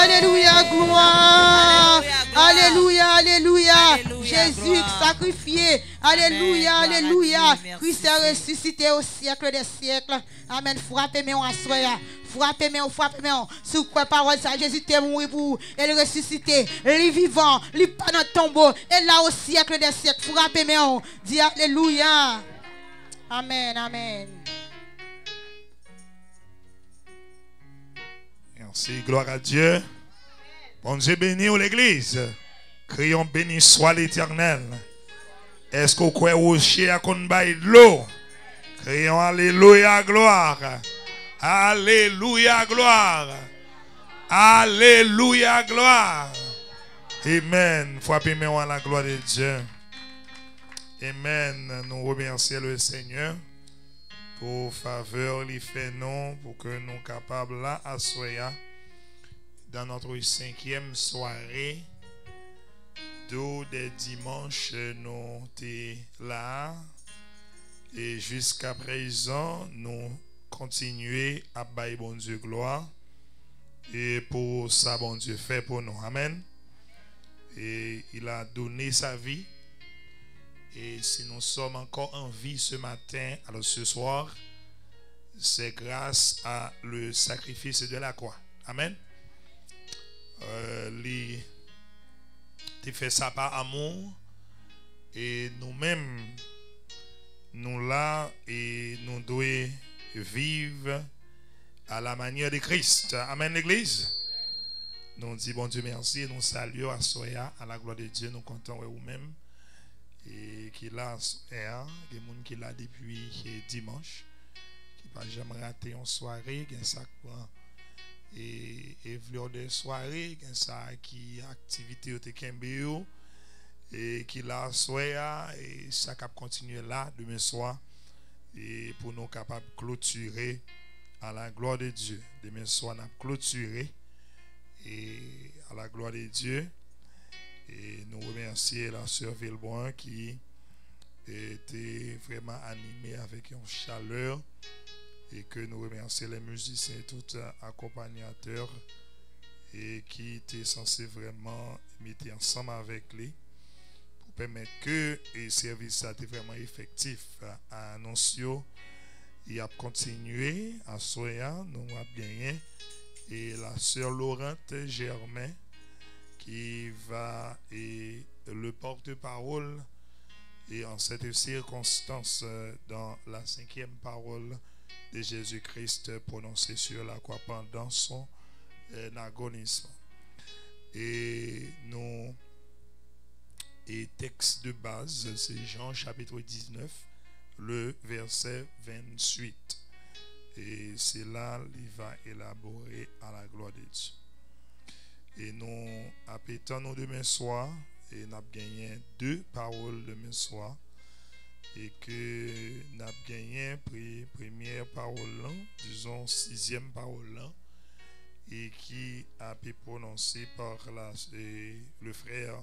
Alléluia, gloire. Alléluia, alléluia. Jésus sacrifié. Alléluia, alléluia. Christ est ressuscité au siècle des siècles. Amen. Frappez-moi, soyez. Frappez-moi, frappez-moi. Sous quoi parole ça, Jésus est mort pour vous. Et le ressuscité, le vivant, le pas dans le tombeau. Et là au siècle des siècles. Frappez-moi. Dis alléluia. Amen, amen. Merci, gloire à Dieu. Bon Dieu béni l'église. Crions béni soit l'Éternel. Est-ce qu'on croit au chien à qu'on baille de l'eau? Crions alléluia, gloire. Alléluia, gloire. Alléluia, gloire. Amen. Frappez-moi à la gloire de Dieu. Amen. Nous remercions le Seigneur pour faveur, il fait non, pour que nous capables là, à soya, dans notre cinquième soirée, d'où des dimanches, nous sommes là, et jusqu'à présent, nous continuons à bailler bon Dieu gloire, et pour ça, bon Dieu fait pour nous. Amen. Et il a donné sa vie. Et si nous sommes encore en vie ce matin, alors ce soir, c'est grâce à le sacrifice de la croix. Amen. Euh, il fait ça par amour. Et nous-mêmes, nous là, et nous devons vivre à la manière de Christ. Amen, l'église. Nous disons bon Dieu merci et nous saluons à Soya, à la gloire de Dieu. Nous comptons vous-même. Et qui l'a hein, des gens qui l'a depuis dimanche qui pas jamais raté une soirée qui ça et et vleur de soirée qui ça qui activité au Tekembeo et qui l'a soya et ça cap continuer là demain soir et pour nous capables clôturer à la gloire de Dieu. Demain soir n'a clôturé et à la gloire de Dieu. Et nous remercions la sœur Villeboin qui était vraiment animée avec une chaleur et que nous remercions les musiciens et tous accompagnateurs et qui étaient censés vraiment mettre ensemble avec lui pour permettre que le service soit vraiment effectif à Annoncio. Il a continué à Soya, nous avons gagné et la sœur Laurente Germain qui va et le porte-parole et en cette circonstance dans la cinquième parole de Jésus-Christ prononcée sur la croix pendant son euh, agonisme. Et nous et texte de base c'est Jean chapitre dix-neuf le verset vingt-huit et c'est là il va élaborer à la gloire de Dieu. Et nous appétons nous demain soir et nous avons gagné deux paroles demain soir et que nous avons gagné première parole là, disons sixième parole là, et qui a été prononcée par la, et, le frère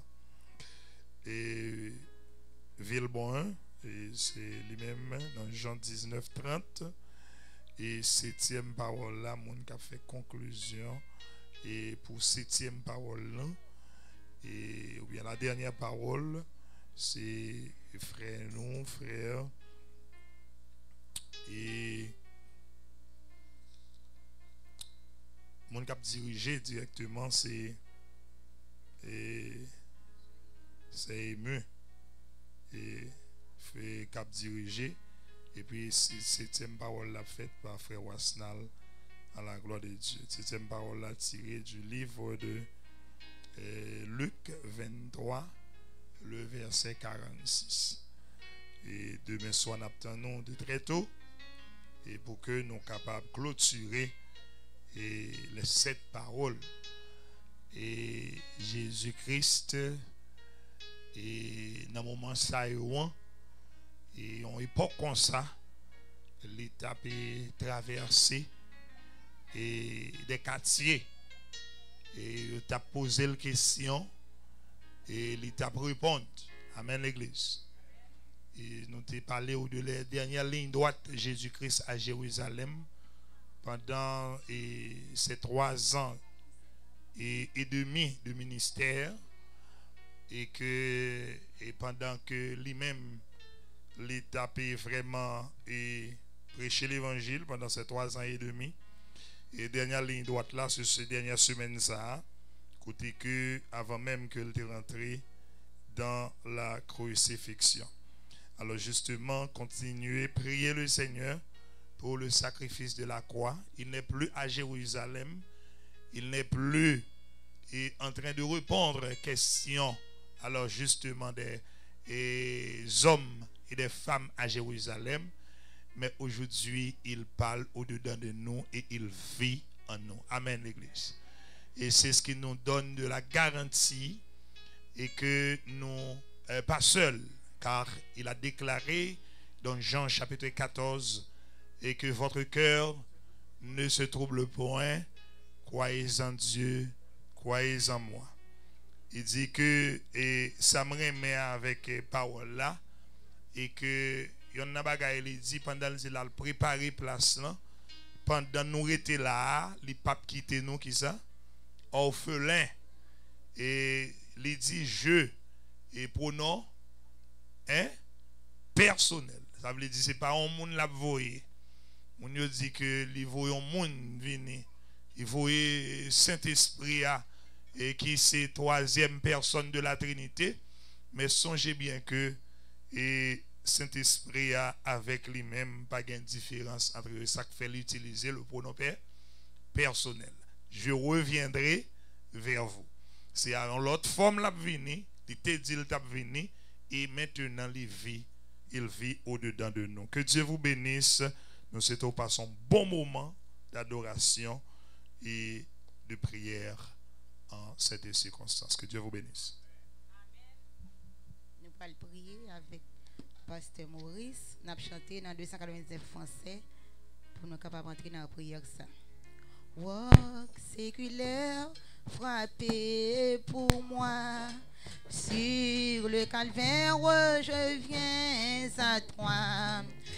et Villeboin et c'est lui-même dans Jean dix-neuf trente et septième parole là mon qui a fait conclusion. Et pour septième parole, et ou bien la dernière parole, c'est frère nous, frère, et mon cap dirigé directement, c'est c'est ému, et fait cap dirigé, et puis septième parole la faite par frère Wasnal. À la gloire de Dieu. Septième parole là tirée du livre de euh, Luc vingt-trois, le verset quarante-six. Et demain soir, nous attendons de très tôt et pour que nous soyons capables de clôturer et les sept paroles. Et Jésus-Christ, et dans un moment ça et en époque comme ça, l'étape est traversée. Et des quartiers et il t'a posé la question et il t'a répondu. Amen l'église. Et nous t'ai parlé de la dernière ligne droite Jésus-Christ à Jérusalem pendant et, ces trois ans et, et demi de ministère et que et pendant que lui-même l'État peut vraiment et prêcher l'évangile pendant ces trois ans et demi. Et dernière ligne droite là, sur ces dernières semaines ça, côté que avant même que tu rentré dans la crucifixion. Alors justement, continuez, priez le Seigneur pour le sacrifice de la croix. Il n'est plus à Jérusalem, il n'est plus et en train de répondre aux questions. Alors justement des, des hommes et des femmes à Jérusalem, mais aujourd'hui il parle au-dedans de nous et il vit en nous. Amen l'Église. Et c'est ce qui nous donne de la garantie et que nous euh, pas seuls, car il a déclaré dans Jean chapitre quatorze et que votre cœur ne se trouble point, croyez en Dieu, croyez en moi. Il dit que et ça me remet avec euh, parole là et que yon a bagay il dit pendant qu'il a préparé place là, pendant nous étions là, les papes quitté nous qui ça orphelin et il dit je et pronom hein personnel. Ça veut dire c'est pas un monde l'a voyé. On dit que il voyait un monde venir. Il voyait Saint-Esprit a et qui c'est troisième personne de la Trinité, mais songez bien que et Saint-Esprit a avec lui-même pas de différence entre ça qui fait l'utiliser le pronom personnel. Je reviendrai vers vous. C'est en l'autre forme l'a venu, il te dit il t'a venu et maintenant il vit, il vit au-dedans de nous. Que Dieu vous bénisse. Nous souhaitons passer un bon moment d'adoration et de prière en cette circonstance. Que Dieu vous bénisse. Nous allons prier avec Pasteur Maurice. Nous allons chanter dans deux cent quatre-vingt-dix-neuf français pour nous capables d'entrer dans la prière. Walk séculaire, frappé pour moi. Sur le calvaire, je viens à toi.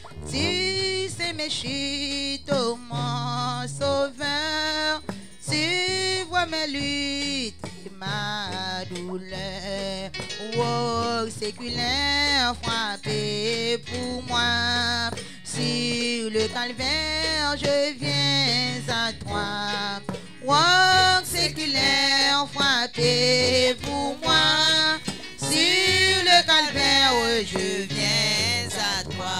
Tu sais mes chutes, oh mon sauveur. Tu vois mes luttes et ma douleur. Oh, séculaire, frappé pour moi. Sur le calvaire, je viens à toi. Oh, séculaire, frappé pour moi. Sur le calvaire, je viens à toi.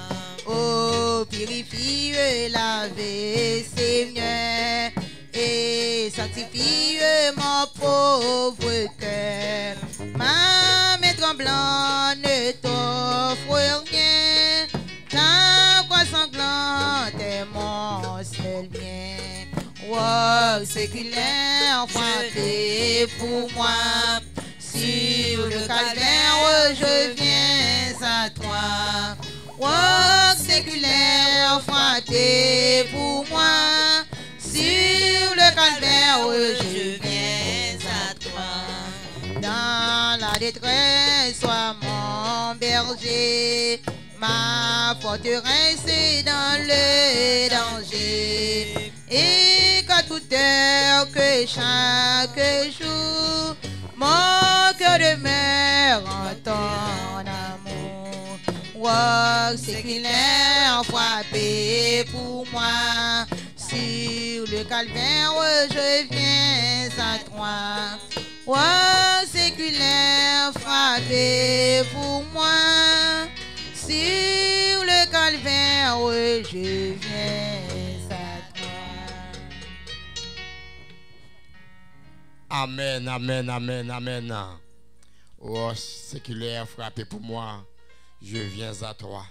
Oh, purifie, lave, Seigneur, et sanctifie mon pauvre cœur. Ma main tremblante ne t'offre rien. Ta croix sanglante est mon seul bien. Oh, séculaire, frappé pour moi. Sur le calvaire, je viens à toi. Oh, séculaire, frappé pour moi. Sur le calvaire, je viens à toi. Dans la détresse, sois mon berger. Ma forteresse est dans le danger. Et qu'à toute heure, que chaque jour, mon cœur demeure en ton amour. Oh, séculaire, frappé pour moi. Sur le calvaire, je viens à toi. Oh, séculaire, frappé pour moi. Sur le calvaire, je viens à toi. Amen, amen, amen, amen. Oh, séculaire, frappé pour moi, je viens à toi.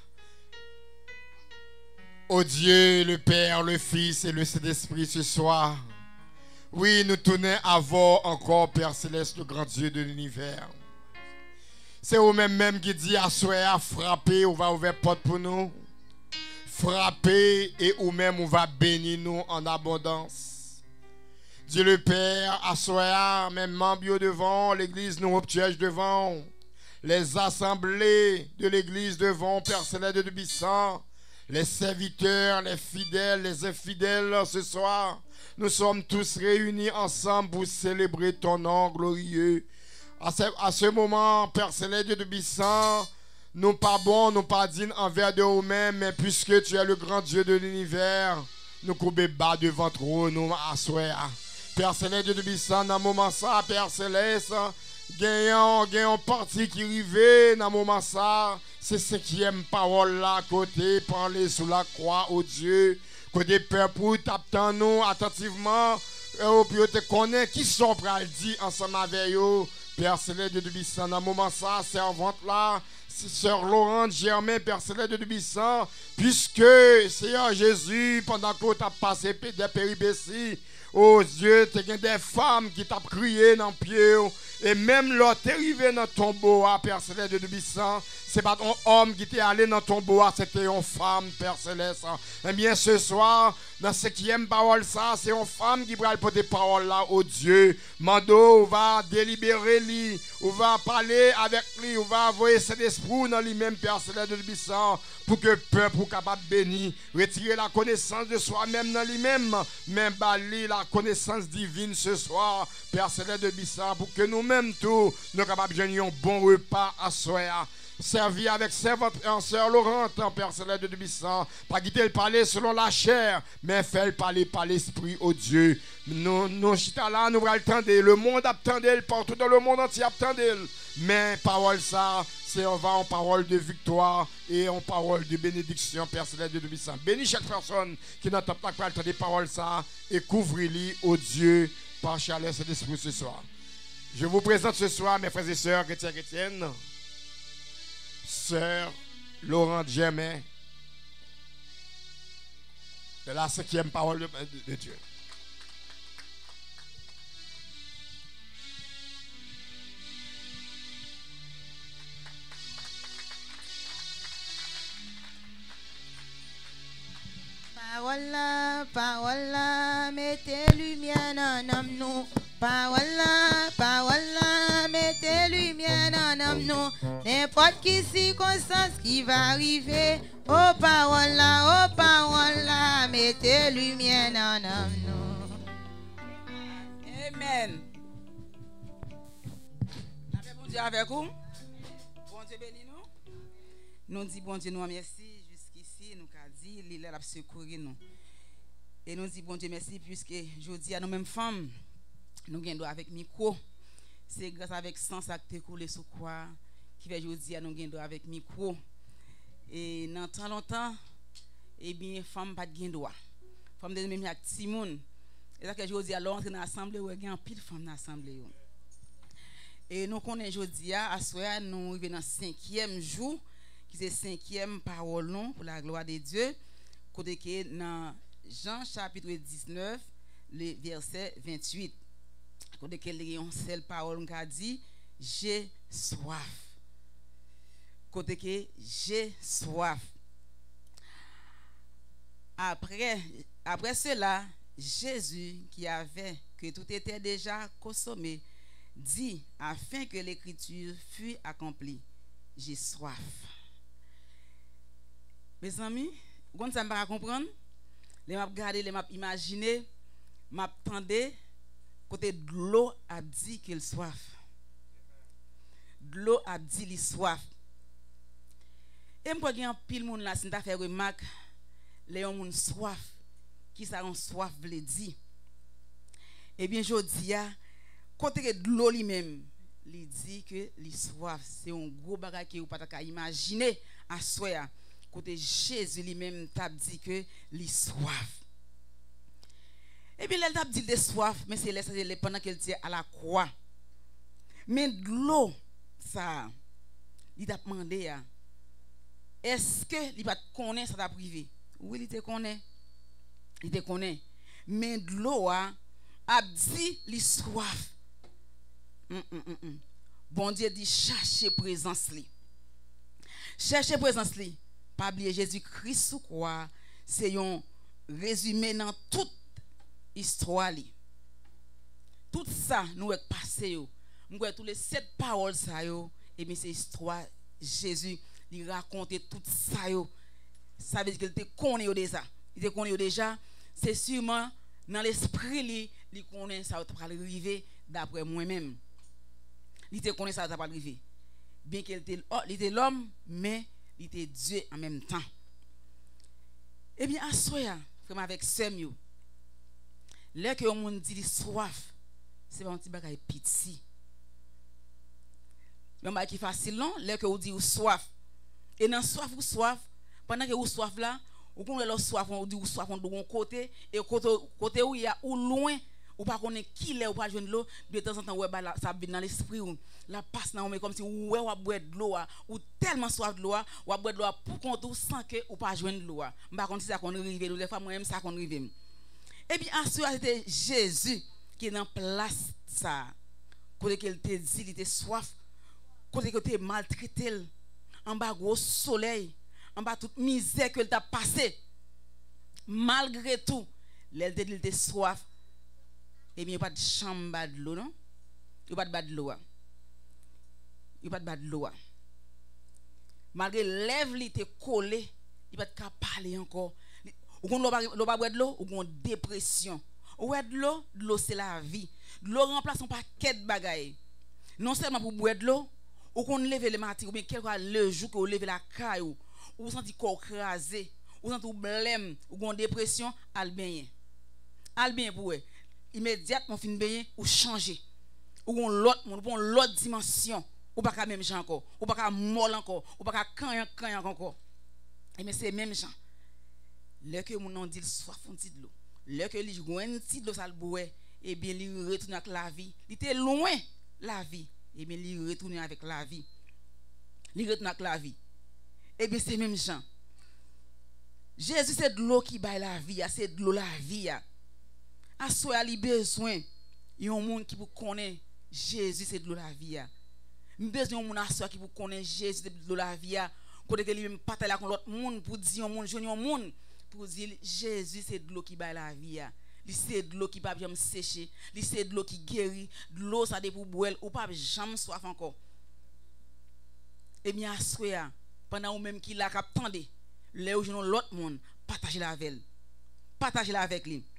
Oh Dieu, le Père, le Fils et le Saint-Esprit ce soir. Oui, nous tenons à voir encore, Père Céleste, le grand Dieu de l'univers. C'est vous-même même qui dit à soi, frapper, on va ouvrir porte pour nous. Frapper et ou même on va bénir nous en abondance. Dieu le Père, à soi, même membres devant, l'église nous obtuège devant, les assemblées de l'église devant, Père Céleste de Bissan, les serviteurs, les fidèles, les infidèles, ce soir, nous sommes tous réunis ensemble pour célébrer ton nom glorieux. À ce, à ce moment, Père Céleste, Dieu de Bissan, nous pas bons, nous pas dignes envers de nous-mêmes, mais puisque tu es le grand Dieu de l'univers, nous courbons bas devant toi, nous assoyons. Père Céleste, Dieu de Bissan, dans le moment ça, Père Céleste, gagnons, gagnons parti qui arrive dans le moment ça, c'est ce qui aime parole là, côté, parler sous la croix, au Dieu, côté Père, pour t'attendre nous attentivement, et puis te connaît qui sont prêts à le dire ensemble avec eux. Père Céleste de Bissan, dans le moment ça, servante là, Sœur Laurent Germain, Père Céleste de Bissan, puisque Seigneur Jésus, pendant que tu as passé des péripéties, oh Dieu, tu as des femmes qui t'ont crié dans le pied, et même là, tu es arrivé dans ton tombeau, Père Céleste de Bissan, c'est pas ton homme qui t'est allé dans ton tombeau, c'était une femme, Père Céleste. Eh bien, ce soir, dans ce qui aime parole, ça, c'est une femme qui va porter parole là au Dieu. Mando, on va délibérer lui, on va parler avec lui, on va envoyer cet esprit dans lui-même, Père Céleste de Bissan, pour que le peuple soit capable de bénir, retirer la connaissance de soi-même dans lui-même, mais balayer la connaissance divine ce soir, Père Céleste de Bissan, pour que nous-mêmes tous, nous sommes capables de gagner un bon repas à soir. Servi avec servante et sœur Laurent, Père Céleste de Bissan, pas quitter le parler selon la chair, mais faire le parler par l'esprit au Dieu. Nous, nous, là, nous allons attendre, le monde attend d'elle, partout dans le monde entier attend d'elle. Mais parole ça, c'est on va en parole de victoire et en parole de bénédiction, Père Céleste de Bissan. Bénis chaque personne qui n'entend pas entendre des paroles ça et couvre-les au Dieu par chaleur et l'esprit ce soir. Je vous présente ce soir, mes frères et sœurs, chrétiens, chrétiennes. Sœur Laurent Germain, de la cinquième parole de, de, de Dieu. Parole là, parole là, mettez lumière dans l'âme nous. Parole là, parole là, mettez lumière dans l'âme nous. N'importe qui circonstance qui va arriver, oh parole là, oh parole là, mettez lumière dans l'âme nous. Amen. Avec bon Dieu avec vous. Bon Dieu bénis nous. Nous disons bon Dieu nous merci jusqu'ici, nous avons dit, il a secouru nous. Et nous disons bon Dieu merci puisque je dis à nous-mêmes femmes, nous gagnons avec micro. C'est grâce avec sens à te couler sous quoi qui fait aujourd'hui à nous gagnons avec micro. Et dans tant longtemps, eh bien, femme pas de gain droit. Femme de même avec Timon. Et ça que je dis à l'entrée dans l'assemblée où il y a un pile femme dans l'assemblée. Et nous connaissons aujourd'hui à soir nous arrivons dans le cinquième jour qui c'est cinquième parole non pour la gloire de Dieu. Côté que dans Jean chapitre dix-neuf, le verset vingt-huit. Côté que il y a une seule parole qui a dit j'ai soif. Côté que j'ai soif. Après après cela, Jésus qui avait que tout était déjà consommé dit afin que l'écriture fût accomplie, j'ai soif. Mes amis, vous ça pas comprendre? Les m'a regarder, les m'a imaginer, m'a tendé côté de l'eau a dit qu'il soif. De l'eau a dit qu'il soif. Et moi il y a un pile monde là, si t'a fait remarque, les gens soif, qui ça ont soif veut dire. Eh bien je dis à côté de l'eau lui-même, il dit que il soif, c'est un gros bagage que vous pas ta imaginer à soir. Côté Jésus lui-même t'a dit que il soif. Et bien, elle t'a dit de soif, mais c'est laissé pendant qu'elle tient à la croix. Mais de l'eau, ça, il t'a demandé, est-ce que il va te connaître ça t'a privé? Oui, il te connaît. Il te connaît. Mais de l'eau, a dit, il soif. Mm, mm, mm, mm. Bon Dieu dit, cherchez présence li. Cherchez présence li. Pas oublier Jésus-Christ sous croix, c'est un résumé dans toute histoire li. Tout ça nous est passé yo. Nous tous les sept paroles ça yo et bien c'est histoire Jésus il raconter tout ça yo. ça veut dire qu'il était connu déjà. Il était connu déjà, c'est sûrement dans l'esprit, il connaît ça va arriver d'après moi-même. Il était connu ça va arriver. Bien qu'il était, oh, il était l'homme, mais il était Dieu en même temps. Eh bien, à soi, comme avec Samuel, là que on dit soif, c'est pas un petit bagage petit. Le bagage qui est facile, non? Là que on dit soif. Et dans soif ou soif, pendant que vous soif là, ou qu'on le soif, on dit ou soif on de bon côté, et côté côté où il y a ou loin, ou pas connaît qui l'est ou pas joindre l'eau, de temps en temps ouais bah ça vient dans l'esprit ou la passe dans mais comme si ouais ou boire de l'eau ou tellement soif de l'eau, ou boire de l'eau pour qu'on tout sans que ou pas joindre l'eau. M'pa connait ça qu'on arrive, les femmes moi même ça qu'on arrive. Et bien à ce c'était Jésus qui est dans place ça. Côté qu'il te dit, il était soif, côté qu'il était maltraité, en bas gros soleil, en bas toute misère que t'a passé. Malgré tout, il était soif. Et bien, il n'y a pas de chambre de l'eau, non? Il n'y a pas de l'eau. Il n'y a pas de l'eau. Malgré lèvres, il était collé, il n'y a pas de parler encore. Ou on ne pas boire de l'eau, ou on dépression. Ou de l'eau, de l'eau c'est la vie. De l'eau remplace un paquet de bagailles. Non seulement pour boire de l'eau, ou qu'on lève le matin, ou bien quelqu'un le jour qu'on lève la caille, ou vous sentez corps crasé, ou sentez blême, ou qu'on dépression, al bien. Al bien pour eux. Immédiatement fin baigner ou changer ou on l'autre monde pour l'autre dimension ou pas même gens encore ou pas molle encore ou pas quand quand encore et mais c'est même gens le que mon on dit soif on dit de l'eau le que li joine ti de l'eau ça le boire et bien il retourne avec la vie il était loin la vie et bien il retourne avec la vie il retourne avec la vie et bien c'est même gens Jésus c'est de l'eau qui baille la vie c'est de l'eau la vie. À soi a besoin il y a un monde qui pour connaître Jésus c'est de l'eau la vie. Nous besoin un monde à soi qui pour connaître Jésus c'est de l'eau la vie. Côté que lui même partager avec l'autre monde pour dire un monde joindre un monde pour dire Jésus c'est de l'eau qui baille la vie. Lui c'est de l'eau qui pas jamais sécher, lui c'est de l'eau qui guérit, de l'eau ça de pour boire ou pas jamais soif encore. Et bien à soi pendant ou même qui l'a attendez, là où joindre l'autre monde, partager la avec lui. Partager la avec lui.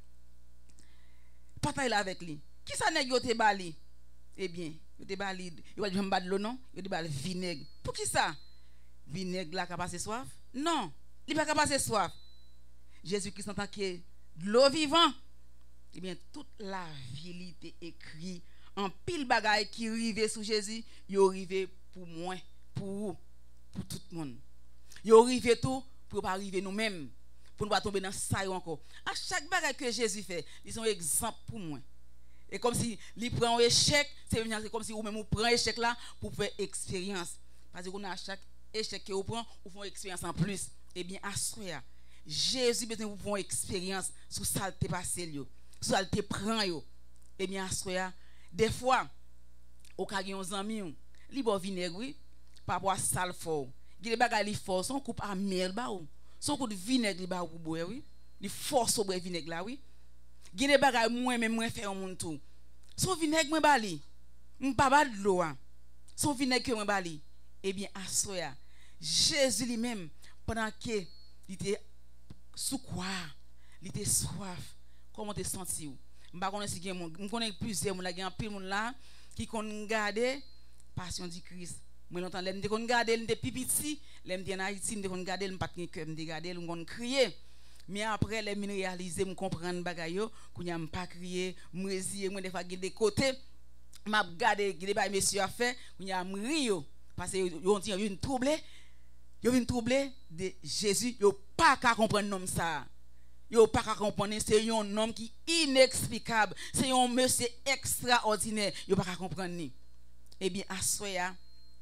Partager avec lui. Qui ça nèg yo te bali? Eh bien, yo te bali, yo va jam de l'eau non, yo te bali vinaigre. Pour qui ça? Vinaigre là qui passer soif? Non, il pas passer soif. Jésus-Christ en tant que l'eau vivant. Eh bien, toute la vie était écrit en pile bagaille qui arrivait sous Jésus, yo arrivé pour moi, pour vous, pour tout le monde. Yo arrivé tout pour pas arriver nous-mêmes. Pour ne pas tomber dans ça encore. À chaque bagage que Jésus fait, ils sont exemple pour moi. Et comme si il prend un échec, c'est comme si vous même vous prenez un échec là pour faire expérience. Parce que à chaque échec que vous prenez, vous faites une expérience en plus. Eh bien, à ce moment, Jésus besoin vous faire une expérience sur ça qui passé, sur ça qui prend. Eh bien, à ce moment, des fois, au cas où vous avez un ami, il va vinaigre, oui, par rapport à ça le fort. Il y a des bagages forts, son coupe à miel, bah, son coup de vinaigre ba pour boire oui il force au vinaigre là oui gine bagay moi même moi faire mon tout son vinaigre moi bali m'pa ba de l'eau son vinaigre que moi bali eh bien à soya Jésus lui-même pendant que il était sous quoi il était soif comment te senti ou m'pa connait si gen monde m'connais plusieurs monde là gen pile monde là qui kon garder passion du Christ. Moi longtemps l'aime de kon garder l'aime de pipiti l'aime de en Haïti l'aime de kon garder l'aime pas que cœur me garder l'aime kon crier mais après les me réaliser me comprendre bagay yo kounya me pas crier me résier moi des fois des côtés m'a garder des bagay monsieur a fait kounya me rio parce que yo ont une troublé yo vinn troublé de Jésus yo pas qu'à comprendre nom ça yo pas qu'à comprendre c'est un homme qui inexplicable c'est un monsieur extraordinaire yo pas qu'à comprendre ni eh bien à soya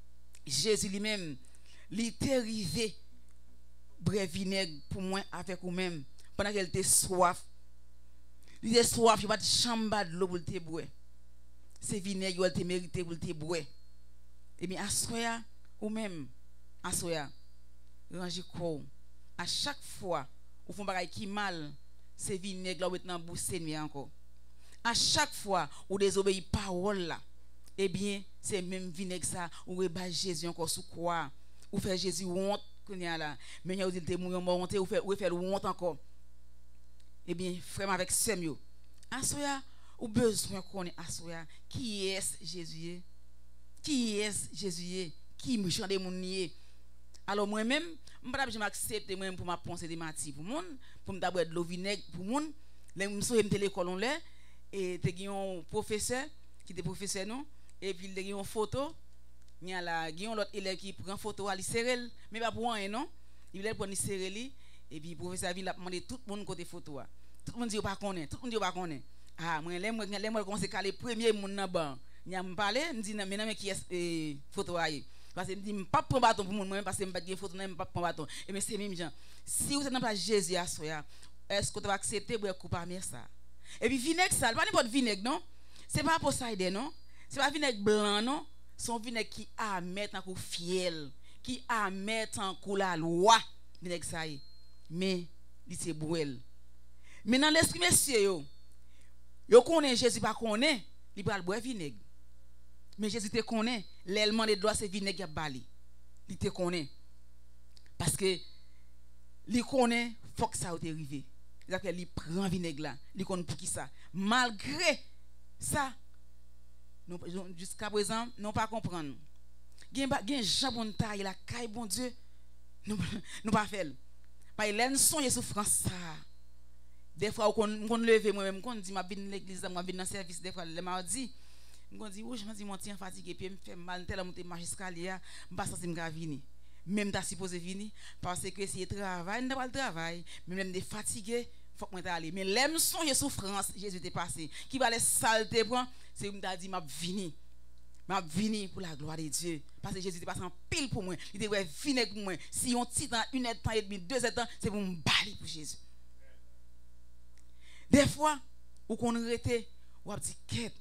Jésus lui-même, il était arrivé, bref vinaigre pour moi avec vous-même, pendant qu'elle était soif. Il était soif, il n'y a pas de chambre de l'eau pour te boire. C'est vinaigre, il était mérité pour te boire. Et bien, à soya, ou même, à soya, rangez quoi. À chaque fois, vous faites un bagage qui mal, c'est vinaigre, là, vous êtes dans la bouche, c'est encore. À chaque fois, vous désobéissez parole là. Eh bien, c'est même vinaigre ça, ou rebat Jésus encore sous quoi, ou faire Jésus honte qu'on y a là mais il dit il mort monter ou faire ou faire honte encore eh bien frère avec sœur yo asoya ou besoin connaît asoya qui est Jésus qui est Jésus qui me chante mon nier alors moi même m'pas jamais accepter moi pour m'a penser des mati pour monde pour me d'abord de l'eau vinaigre pour monde les me soyer me l'école on là et te un professeur qui était professeur non et puis il y a une photo il y a là il y a l'autre élève qui prend photo à l'isérel mais pas pour rien non il voulait prendre l'isérel et puis professeur vient demander tout le monde côté photo tout le monde dit pas connaît tout le monde dit pas connaît ah moi les moi les moi commencer caler premier monde dans ban il a me parler me dit non mais qui est photo aille parce que me dit pas prendre bâton pour moi parce que me pas de photo non pas prendre bâton et mais c'est même gens si vous êtes dans place Jésus à soya est-ce que tu vas accepter pour couper mer ça et puis vinaigre ça pas n'importe vinaigre non c'est pas pour ça non c'est pas vinaigre blanc non son vinaigre qui a mettre en coup fiel qui a mettre en coup la loi vinaigre ça y mais il c'est brûle mais dans l'esprit monsieur yo yo connaît Jésus pas connaît il va boire vinaigre mais Jésus te connaît l'élément de droit c'est vinaigre bali il te connaît parce que il connaît faut que ça t'est arrivé c'est-à-dire qu'il prend vinaigre là il connaît pour qui ça malgré ça nous jusqu'à présent non pas comprendre gen gen Jean bon taille la caille bon Dieu nous nous pas faire pas il songe souffrance ça des fois on on lever moi même on dit m'a venir l'église m'a venir dans service des fois le mardi on dit oh je me dis mon tien fatigué puis me fait mal tellement monter marche escalier pas senti me venir même ta supposé venir parce que si travail n'a pas le travail même des fatigué faut que moi aller mais l'aime songe souffrance Jésus est passé qui va les saleté prend c'est me dit m'a venir m'a venir pour la gloire de Dieu parce que Jésus est passé en pile pour moi il devrait venir pour moi si on petit temps une heure temps et demi deux heures temps c'est pour me baler pour Jésus des fois ou qu'on rete ou a dit quête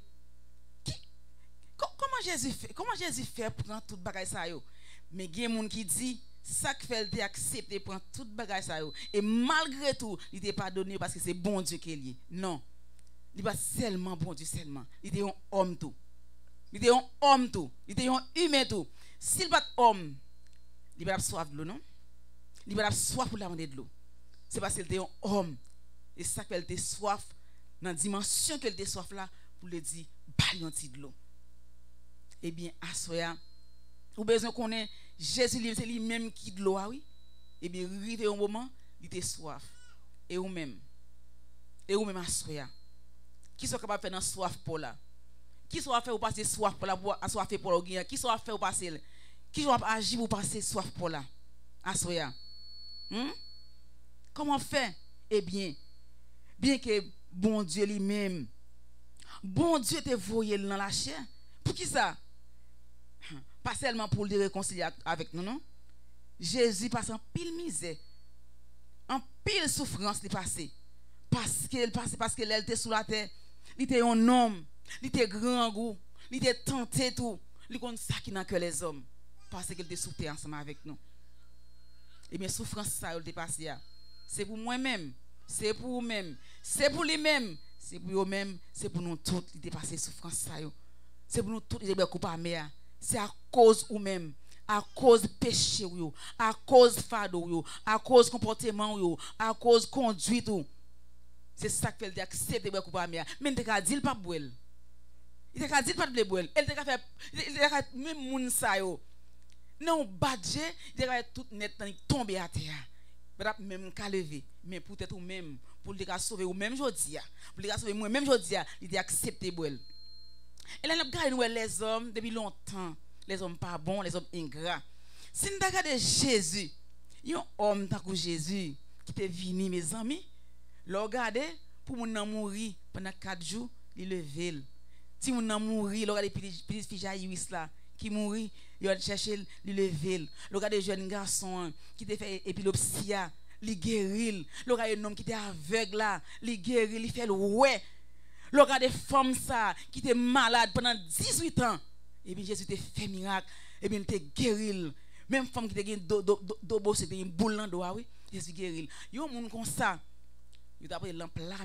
comment Jésus fait comment Jésus fait pour prendre toute bagaille ça yo mais il y a des gens qui dit ça que fait il accepter prendre toute bagaille ça yo et malgré tout il t'est pas donné parce que c'est bon Dieu qui est lié non il pas seulement bon Dieu seulement il était un homme tout il était un homme tout il était un humain tout s'il pas homme il pas soif de l'eau non il pas soif pour la demander de l'eau c'est parce qu'il était un homme et ça qu'elle était soif dans la dimension qu'elle était soif là pour le dire balanti de l'eau eh bien à soya ou besoin qu'on ait Jésus c'est lui même qui de l'eau oui eh bien arrivé un moment il était soif et ou même et ou même à soya qui sont capable de faire dans soif pour là qui soit fait ou passer soif pour la à soif pour la qui soit fait ou passer qui soit agir pour passer soif pour là à soya hmm? Comment faire eh bien bien que bon Dieu lui-même bon Dieu te voyé dans la chair pour qui ça pas seulement pour le réconcilier avec nous non Jésus passe en pile misère en pile souffrance il passé parce qu'il passait parce qu'il était sous la terre il était un homme il était grand goût il était tenté tout il connaît ça qui n'a que les hommes parce qu'il était sous terre ensemble avec nous et bien souffrance ça il était passé c'est pour moi-même c'est pour vous-même c'est pour lui-même c'est pour eux-mêmes c'est pour nous tous il était passé souffrance ça c'est pour nous tous il était coupable c'est à cause ou même à cause péché ou à cause fardeau ou à cause comportement ou à cause conduite ou c'est ça que fait accepter de couper mais mais il t'a dit pas boel il t'a dit pas de boel il t'a fait il t'a même moun sa yo non badje il t'a tout net tomber à terre même qu'à lever mais peut-être ou même pour le sauver ou même jodi pour le sauver moi même jodi il t'a accepté boel. Et là, nous regardons les hommes depuis longtemps, les hommes pas bons, les hommes ingrats. Si nous regardons Jésus, il y a un homme tant que Jésus qui est venu, mes amis, le regarder pour mon mourir pendant quatre jours, il levé. Si mon mourir, le regarder petit fille Jaïus là qui mourit, il va chercher le lever. Le regarder jeune garçon qui te fait épilepsie, il guérit. Le regarder un homme qui était aveugle là, il guérit, il fait le ouais. Le regard des femmes ça qui étaient malades pendant dix-huit ans et bien Jésus t'a fait miracle et bien il t'a guéri même femme qui était do do do do c'était une boule dans dos oui Jésus guéri yo monde comme ça il t'a pris lampe la main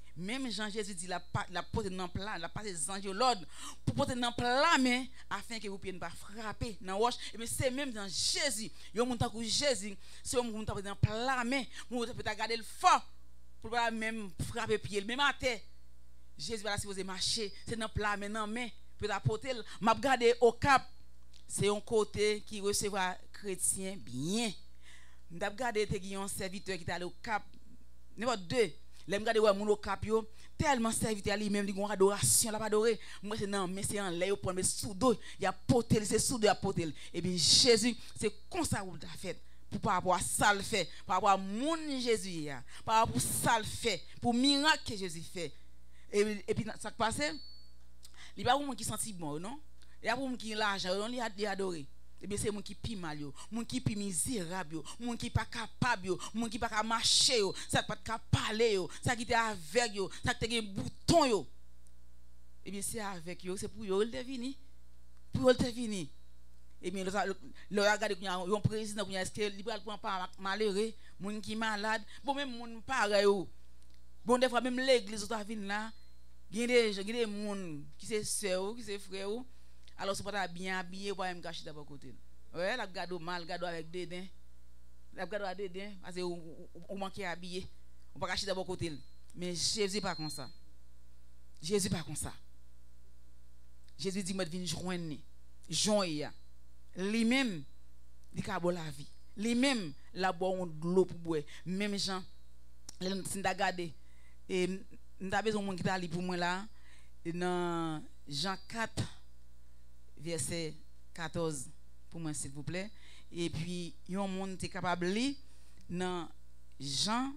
Même Jean Jésus dit la la porter dans plat, la passer anges l'ordre pour porter dans plat mais afin que vous puissiez pas frapper dans roche. Et mais c'est même dans Jésus, yo monta ku Jésus, c'est on monta dans plat mais on peut garder le fort pour pas même frapper pied même à terre. Jésus va supposé marcher, c'est dans plat mais non mais peut apporter m'a regarder au cap. C'est un côté qui recevra chrétien bien. M'ta regarder te un serviteur qui est allé au cap numéro deux. Les me regarder ouais mon au cap yo tellement serviteur lui-même il gon adoration la pas adorer. Moi c'est non mais c'est en l'air pour me sous dos, il a porter c'est sous dos a porter. Et bien Jésus c'est comme ça ou t'a fait pour par rapport à ça le fait, par rapport à mon Jésus par rapport à ça le fait, pour miracle que Jésus fait. Et et puis ça passe il pas monde qui senti bon non? Il y a monde qui l'argent on li adorer. Et bien c'est monde qui pi mal yo, monde qui pi misérable yo, monde qui pas capable yo, monde qui pas capable marcher yo, ça pas capable parler yo, ça qui était avec yo, ça qui était bouton yo. Et bien c'est avec yo, c'est pour yo il devini. Pour il devini. Et bien le regarder qu'il y a un président qui est-ce que il va prendre pas malheureux, monde qui malade, bon même monde pareil yo. Bon des fois même l'église au vinn là, il y a des gens, il y a des monde qui c'est sœur, qui c'est frère. Alors c'est pas bien habillé pour me cacher d'abord côté. Ouais, la gado mal, gado avec dédain. La gado avec dédain parce que on manque habillé. On pas cacher d'abord côté. Mais Jésus pas comme ça. Jésus pas comme ça. Jésus dit moi viens joindre. Joindre. Lui-même il ka bo la vie. Lui-même la boire de l'eau pour boire. Même Jean si nda regarder et nda besoin monde qui t'a li pour moi là dans Jean quatre verset quatorze pour moi s'il vous plaît. Et puis yon monde est capable li dans Jean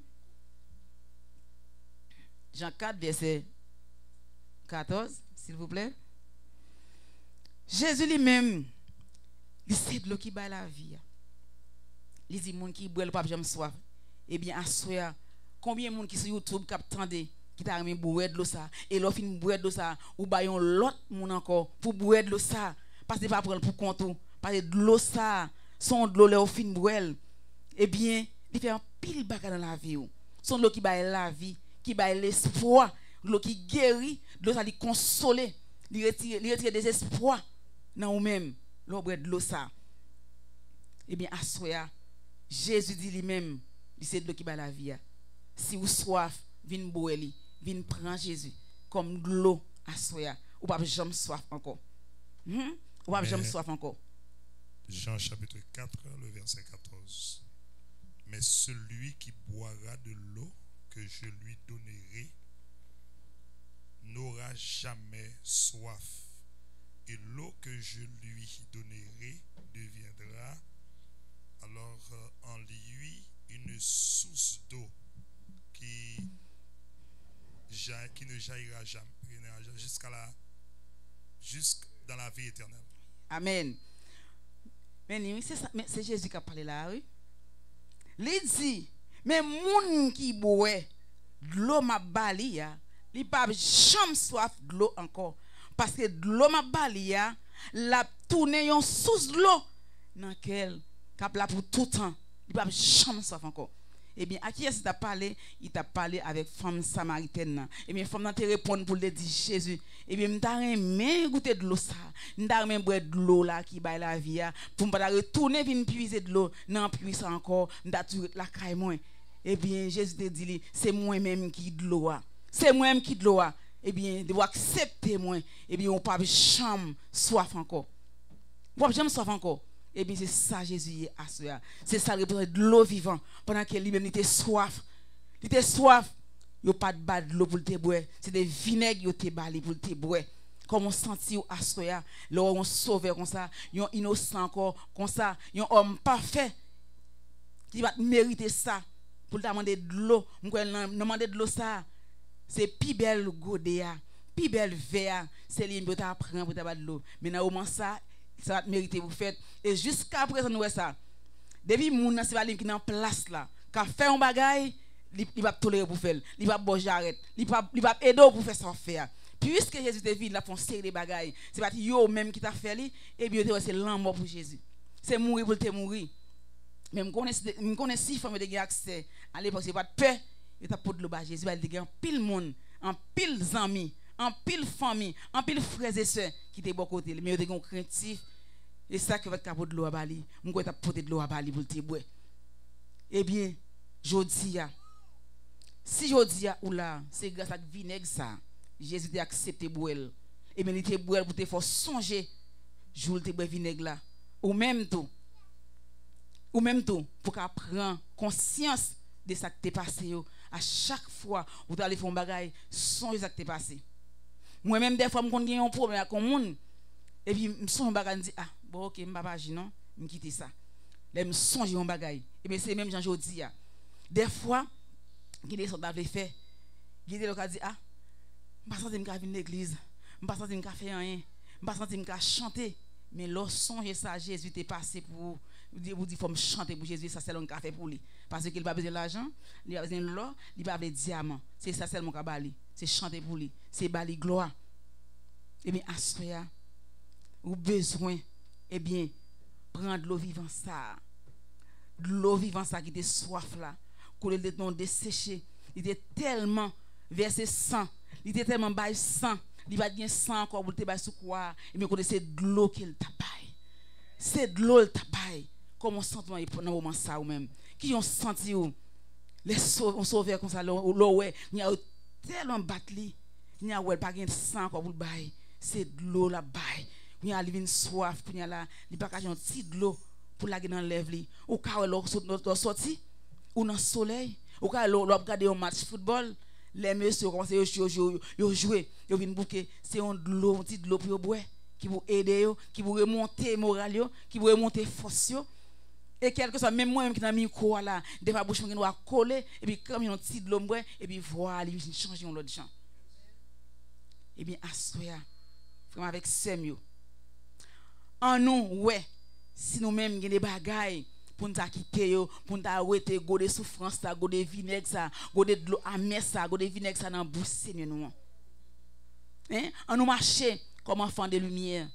Jean quatre verset quatorze s'il vous plaît. Jésus lui-même il c'est de l'eau qui bat la vie. Il dit monde qui boit le pape jamais soif. Eh bien assoya combien de monde qui sur YouTube qui attendait qui t'a remis boire de l'eau ça et l'offre une boire de l'eau ça ou bayon l'autre monde encore pour boire de l'eau ça parce que pas prendre pour compte parce que de l'eau ça son de l'eau leur fin boire. Eh bien il fait un pile bagarre dans la vie. Son de l'eau qui baille la vie, qui baille l'espoir, de l'eau qui guérit, de l'eau ça lui consoler, lui retire lui retire des espoirs dans nous-mêmes l'eau boire de l'eau ça. Eh bien assoya Jésus dit lui-même il c'est de l'eau qui baille la vie. Si vous soif, vin boire li, vin prendre Jésus comme de l'eau assoya ou pas jamais soif encore. Hmm? Ou pas jamais soif encore. Jean chapitre quatre, le verset quatorze. Mais celui qui boira de l'eau que je lui donnerai n'aura jamais soif. Et l'eau que je lui donnerai deviendra alors euh, en lui une source d'eau qui, qui ne jaillira jamais jusqu'à la jusque dans la vie éternelle. Amen. Mais c'est ça, mais c'est Jésus qui a parlé là, oui. Il dit, mais moun qui boit de l'eau m'a bali ya, il pas jamais soif de l'eau encore parce que de l'eau m'a bali ya, la tourner une source de l'eau dans laquelle cap là pour tout temps, il pas jamais soif encore. Eh bien, à qui est-ce que tu as parlé? Il t'a parlé avec femme samaritaine. Eh bien, femme te répond pour le dire Jésus. Eh bien, m'ta remè goûter de l'eau ça. M'ta remè boire de l'eau là qui baille la vie pour m'pa retourner vinn puiser de l'eau, nan puiser encore, m'ta tout la caille moi. Eh bien, Jésus te dit c'est moi même qui de l'eau. C'est moi même qui de l'eau. Eh bien, de accepter moi. Eh bien, on pas chambre soif encore. On pas jamais soif encore. Et bien c'est ça Jésus a assuré. C'est ça le de l'eau vivante. Pendant que lui-même était soif. Il était soif. Il n'y a pas de bas de l'eau pour le boire. C'est des vinaigres qui ont pour le boire. Comme on sentit assuré. Là on sauve comme ça. Un innocent encore comme ça. Un homme parfait. Qui va mériter ça. Pour te demander de l'eau. Je demander de l'eau ça. C'est plus belle godéa. Plus belle verre. C'est lui qui t'a prendre pour te de l'eau. Mais dans au moment ça. Ça va mériter vous faites et jusqu'à présent nous ça depuis moun nan c'est pas lui qui dans place là qu'a fait un bagage il va tolérer pour faire il va bon j'arrête il va il va aider pour faire ça faire puisque Jésus te vit la font série des bagages c'est pas yo même qui t'a fait li et bien c'est l'amour pour Jésus c'est mourir pour te mourir même connais me connais si femme de accès à l'époque c'est pas de peur il t'a pour de l'eau Jésus va dire pile monde en pile amis, en pile famille, en pile frères et sœurs qui étaient bon côté, mais ils étaient craintifs. Et ça que votre capot de l'eau à Bali, moi vais porter de l'eau à Bali pour te boire. Eh bien, jodi a si jodi a ou là, c'est grâce à vinaigre ça, Jésus a accepté boire. Et bien il te boire pour te faire songer jour te boire vinaigre là. Ou même tout ou même tout pour qu'à prendre conscience de ça qui t'est passé yo. À chaque fois où tu allez faire un bagage, songe ça qui t'est passé. Moi même des fois me connais un problème avec un monde et puis me songe un bagage me dit ah bon OK me pas agir non, me quitter ça. Là me songe un bagage. Et bien c'est même Jean jodi a. Des fois qui des soldats veulent faire, qui des locaux dit ah me pas sentir me venir l'église, me pas sentir me faire rien, me pas sentir me chanter, mais lorsque songe ça Jésus t'est passé pour vous dit faut me chanter pour Jésus, ça c'est l'on fait pour lui parce qu'il pas besoin d'argent, il a besoin de l'or, il pas besoin de diamant, c'est ça seulement qu'a bali, c'est chanter pour lui, c'est bali gloire. Et bien assoya ou besoin et bien prendre de l'eau vivante ça. De l'eau vivante ça qui était soif là, couler le non desséché, il était tellement versé sang, il était tellement bail sang, il va bien sang encore pour te bail sous quoi, et bien c'est de l'eau qu'il t'a bail. C'est de l'eau qu'il t'a bail. Comment sentiment dans le moment ça ou même qui ont senti ou les sauveurs comme ça l'eau ouais il y a tellement batli il y a ouais pas gain sang quoi pour bail c'est de l'eau là bail il y a une soif puis il y a là il pas un petit de l'eau pour la dans lèvre li ou ka l'eau sorti ou dans soleil ou ka l'eau regarder un match football les messieurs commencent yo yo jouer yo vinn bouquer c'est un de l'eau un petit de l'eau pour boire qui vous aider yo qui vous remonter moral yo qui vous remonter force yo. Et quelque soit même moi même qui dans micro là des fois bouche me doit coller et puis comme un petit de l'ombre et puis voilà il change l'autre gens et bien assoya vraiment avec semio en nous ouais si nous même des bagailles pour nous quitter yo pour nous arrêter go de souffrance ça go de vinaigre ça go de l'eau amère ça go de vinaigre ça dans bouche Seigneur nous hein en nous marcher comme enfant de lumière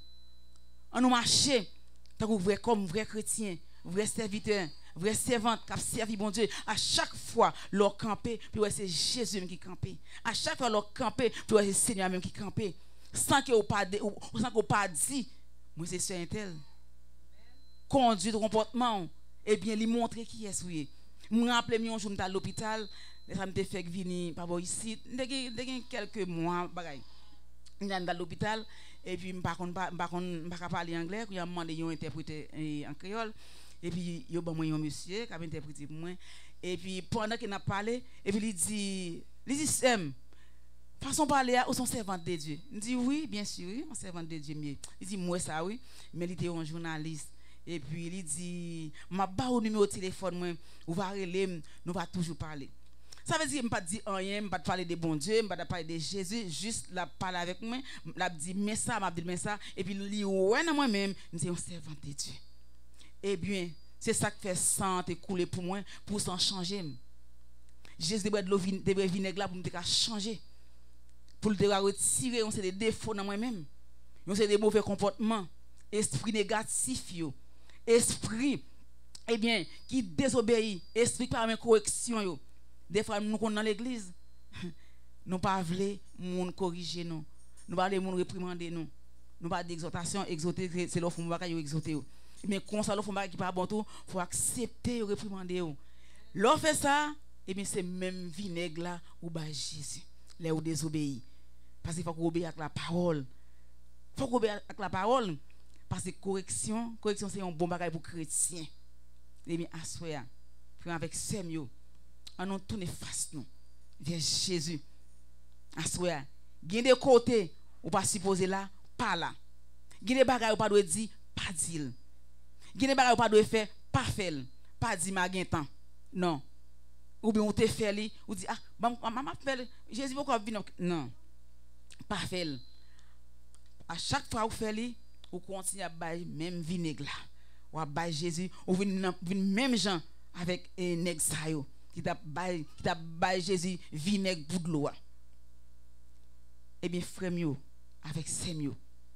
en nous marcher tant que vrai comme vrai chrétien vrai serviteur, vrai servante qui a servi bon Dieu, à chaque fois leur camper, puis ouais, c'est Jésus même qui campait. À chaque fois leur camper, puis ouais, c'est Seigneur même qui campait. Sans que vous pas sans que vous pas dit, moi c'est ce intel. Conduit de comportement, et bien lui montrer qui est souillé. Me rappelle un jour à l'hôpital, ça me fait venir par ici, depuis quelques mois bagaille. Il est dans l'hôpital et puis me pas pas pas parler anglais, il a demandé un interprète en créole. Et puis il y a un monsieur qui a interprété pour moi et puis pendant qu'il a parlé et puis il dit il dit Sam façon parler ou son servante de Dieu. Il dit oui bien sûr oui, un servante de Dieu mieux. Il dit moi ça oui mais il était un journaliste et puis il dit m'a ba au numéro de téléphone moi ou va reler nous va toujours parler. Ça veut dire me pas dire rien, me pas parler de bon Dieu, me pas parler de Jésus, juste la parler avec moi, la dit mais ça m'a dit mais ça et puis il dit ouais non moi même, c'est un servante de Dieu. Eh bien, c'est ça qui fait sang te couler pour moi, pour s'en changer. Jésus devrait de l'eau de vinaigre là pour me changer. Pour le retirer, on c'est des défauts dans moi-même. On c'est des mauvais comportements, esprit négatif yo. Esprit eh bien qui désobéit, esprit par mes correction yo. Des fois nous dans l'église, nous pas vle moun corriger nous. Nous pas les moun réprimander nous. Nous pas d'exhortation, exhorter c'est l'offre mon bagay yo exhorter yo. Mais quand ça l'offre qui pas bon tout faut accepter réprimander l'on fait ça et bien c'est même vinaigre là ou ba Jésus là ou désobéir parce qu'il faut obéir avec la parole faut obéir avec la parole parce que correction correction c'est un bon bagage pour chrétien et bien assoya puis avec semio on nous tourner face nous vers Jésus assoya gain des côtés ou pas supposé là pas là gain des bagages ou pas doit dire pas dire Gine bagay ou pas doit faire pas faire pas dit ma gen temps non ou bien on te fait li ou dit ah maman fait Jésus pourquoi venir non pas faire à chaque fois ou fait li ou continue à bailler même vinaigre là ou à bailler Jésus ou vinn même gens avec un nèg sa yo qui t'a bailler qui t'a bailler Jésus vinaigre bout de l'eau et bien frère yo avec semio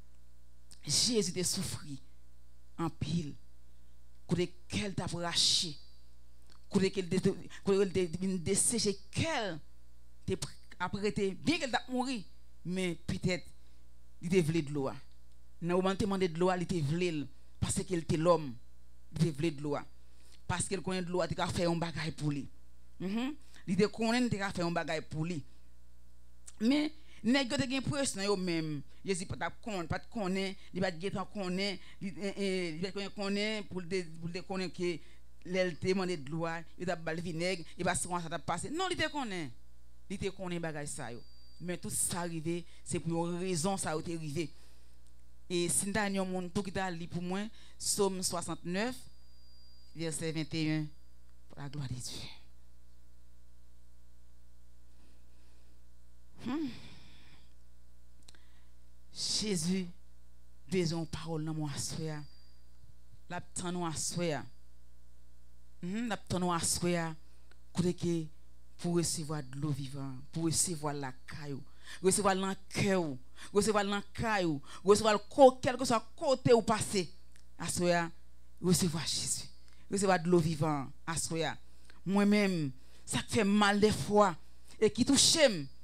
Jésus te souffri en pile côté quel t'a raché côté quel côté desséché quel t'es après était bien qu'elle t'a mouru, mais peut-être il était voulu de l'eau. Dans le moment où demandé de l'eau, il était voulu parce qu'il était l'homme. Il était voulu de l'eau. Parce qu'il connaît de l'eau, il a fait un bagage pour lui. Mhm. Il était connaît, il a fait un bagage pour lui. Mais nèg yo te gen pression yo même Jésus pas connait pas connait il pas gen connait il pas connait pour pour connait que l'elle demandé de l'eau il a bal vinaigre il pas comment ça t'a passé non il te connait il te connait bagage ça yo mais tout ça arrivé c'est pour une raison ça a été arrivé et si dernier monde tout qui t'a li pour moi Psaume soixante-neuf verset vingt et un pour la gloire de Dieu. Hmm. Jésus besoin de parole dans moi soya la temps nous soya hmm la temps nous soya que pour recevoir de l'eau vivante pour recevoir la caillou recevoir dans cœur recevoir dans caillou recevoir quel que soit côté où passer à soya recevoir Jésus recevoir de l'eau vivante à soya moi même ça fait mal des fois et qui touche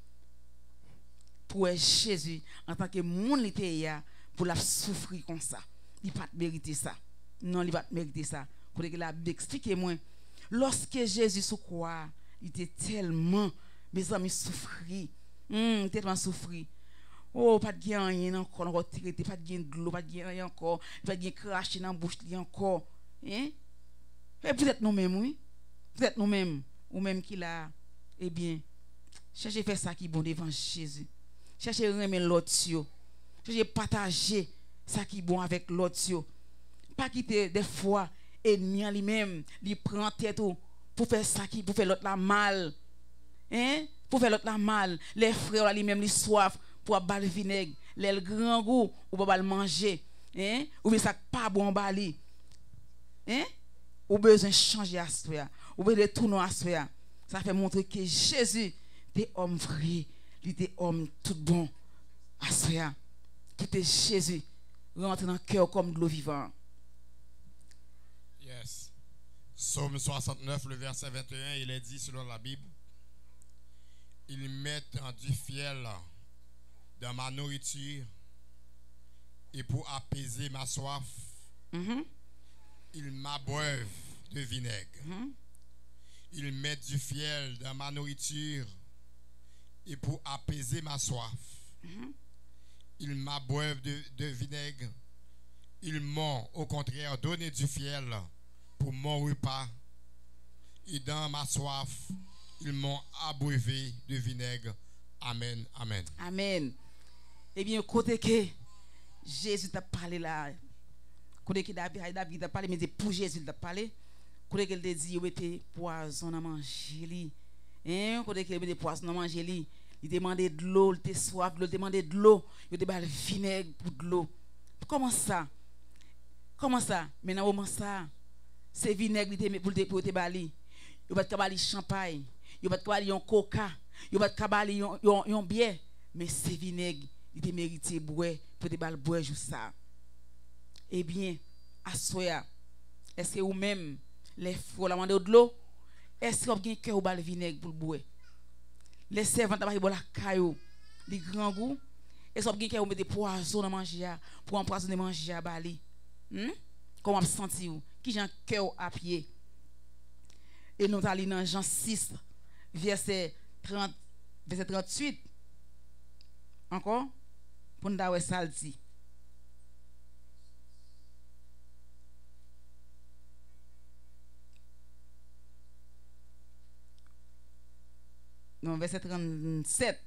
pour Jésus en tant que monde était pour la souffrir comme ça il pas mériter ça non il pas mériter ça pour que la expliquer moi lorsque Jésus sous croix il était tellement mes amis souffrir hum tellement souffrir oh pas de rien encore encore tirer pas de gain de l'eau pas de rien encore pas de cracher dans bouche li encore hein et peut-être nous mêmes oui peut-être nous mêmes ou même qui là eh bien cherchez faire ça qui bon devant Jésus. Cherchez remettre l'autre yo. Cherchez partager ça qui bon avec l'autre yo. Pas quitter des fois ennemi en lui-même, lui prend tête pour faire ça qui pour faire l'autre la mal. Hein? Pour faire l'autre la mal. Les frères lui-même lui soif pour bal vinaigre, les grand goût ou pas le manger. Hein? Ou bien ça pas bon bali. Hein? Ou besoin changer à soi. Ou besoin tourner à soi. Ça fait montrer que Jésus était homme vrai. Il était homme tout bon. À soi. Qui était Jésus. Rentre dans le cœur comme de l'eau vivante. Yes. Psaume soixante-neuf, le verset vingt et un, il est dit selon la Bible, ils mettent du fiel dans ma nourriture et pour apaiser ma soif, Mm-hmm. ils m'abreuvent de vinaigre. Mm-hmm. Ils mettent du fiel dans ma nourriture et pour apaiser ma soif, Mm-hmm. ils m'abreuvent de, de vinaigre. Ils m'ont au contraire donné du fiel pour mon repas. Et dans ma soif, ils m'ont abreuvé de vinaigre. Amen, amen. Amen. Eh bien, côté que Jésus t'a parlé là, côté que David, David t'a parlé, mais c'est pour Jésus t'a parlé, côté qu'il t'a dit, il était poison à manger. Hein, côté qu'il était poison à manger, il demandait de l'eau, il était soif, il demandait de l'eau, il demandait du vinaigre pour de l'eau. Comment ça? Comment ça? Mais dans le moment ça, c'est vinaigre pour te pour te bali. Il va te bali champagne, il va te bali un coca, il va te bali un bière, mais c'est vinaigre, il te mérité boire pour te bali boire juste ça. Eh bien, à soya, est-ce que vous même les frères la demander de l'eau? Est-ce que vous avez un cœur ou bali vinaigre pour boire? Les servants t'as pas la caillou, les grands goûts. Est-ce que vous avez un cœur ou mettre des poisons dans manger pour empoisonner manger à bali? Hmm? Comment vous sentez qui j'ai un cœur à pied? Et nous allons dans Jean six, verset trente, verset trente-huit. Encore? Pour nous dire ça le dit. Non, verset trente-sept.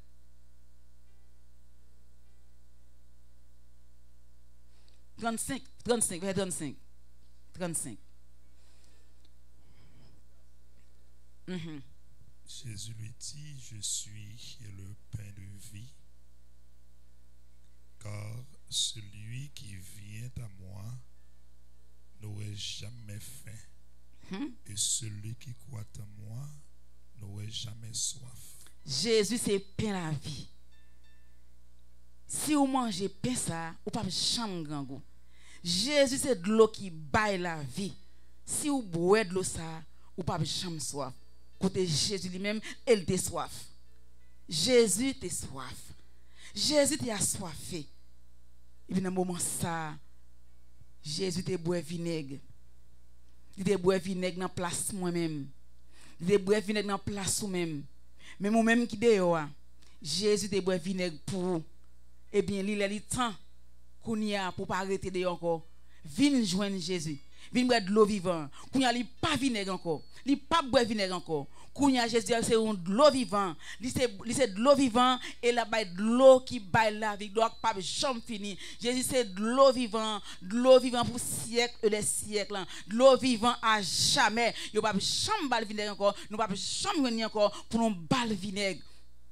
trente-cinq, trente-cinq, verset trente-cinq. trente-cinq. Mm-hmm. Jésus lui dit, je suis le pain de vie, car celui qui vient à moi n'aurait jamais faim, Mm-hmm. et celui qui croit en moi n'aurait jamais soif. Jésus c'est pain la vie. Si vous mangez pain ça, vous pas jamais grand goût. Jésus c'est de l'eau qui baille la vie. Si vous boivez de l'eau ça, vous pas jamais soif. Côté Jésus lui-même, il a soif. Jésus t'es soif. Jésus t'es assoiffé. Et puis dans le moment ça, Jésus t'es boire vinaigre. Il t'es boire vinaigre dans place moi-même. Il t'es boire vinaigre dans place ou même. Mais moi-même qui dehors, Jésus t'es boire vinaigre pour vous. Eh bien, il est temps qu'on y a pour pas arrêter de encore. Viens joindre Jésus. Viens boire de l'eau vivante. Qu'on y a li pas vinaigre encore. Li pas boire vinaigre encore. Qu'on y a Jésus c'est de l'eau vivante. Li c'est c'est de l'eau vivante et là bas de l'eau qui baille la vie. Donc pas jamais fini. Jésus c'est de l'eau vivante, de l'eau vivante pour siècles et des siècles. De l'eau vivante à jamais. Yo pas jamais bal vinaigre encore. Nous pas jamais venir encore pour nous bal vinaigre.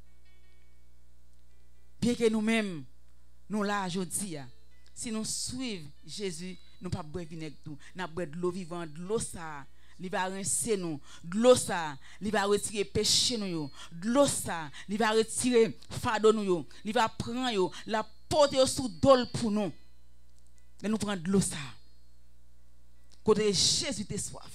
Bien que nous-mêmes nous là aujourd'hui, si nous suivons Jésus, nous pas boire vinaigre tout, nous boire de l'eau vivante, de l'eau ça, il va rincer nous, de l'eau ça, il va retirer péché nous, de l'eau ça, il va retirer fardeau nous, il va prendre yo, la porter sous dol pour nous. Et nous prendre de l'eau ça. Côté Jésus t'es soif.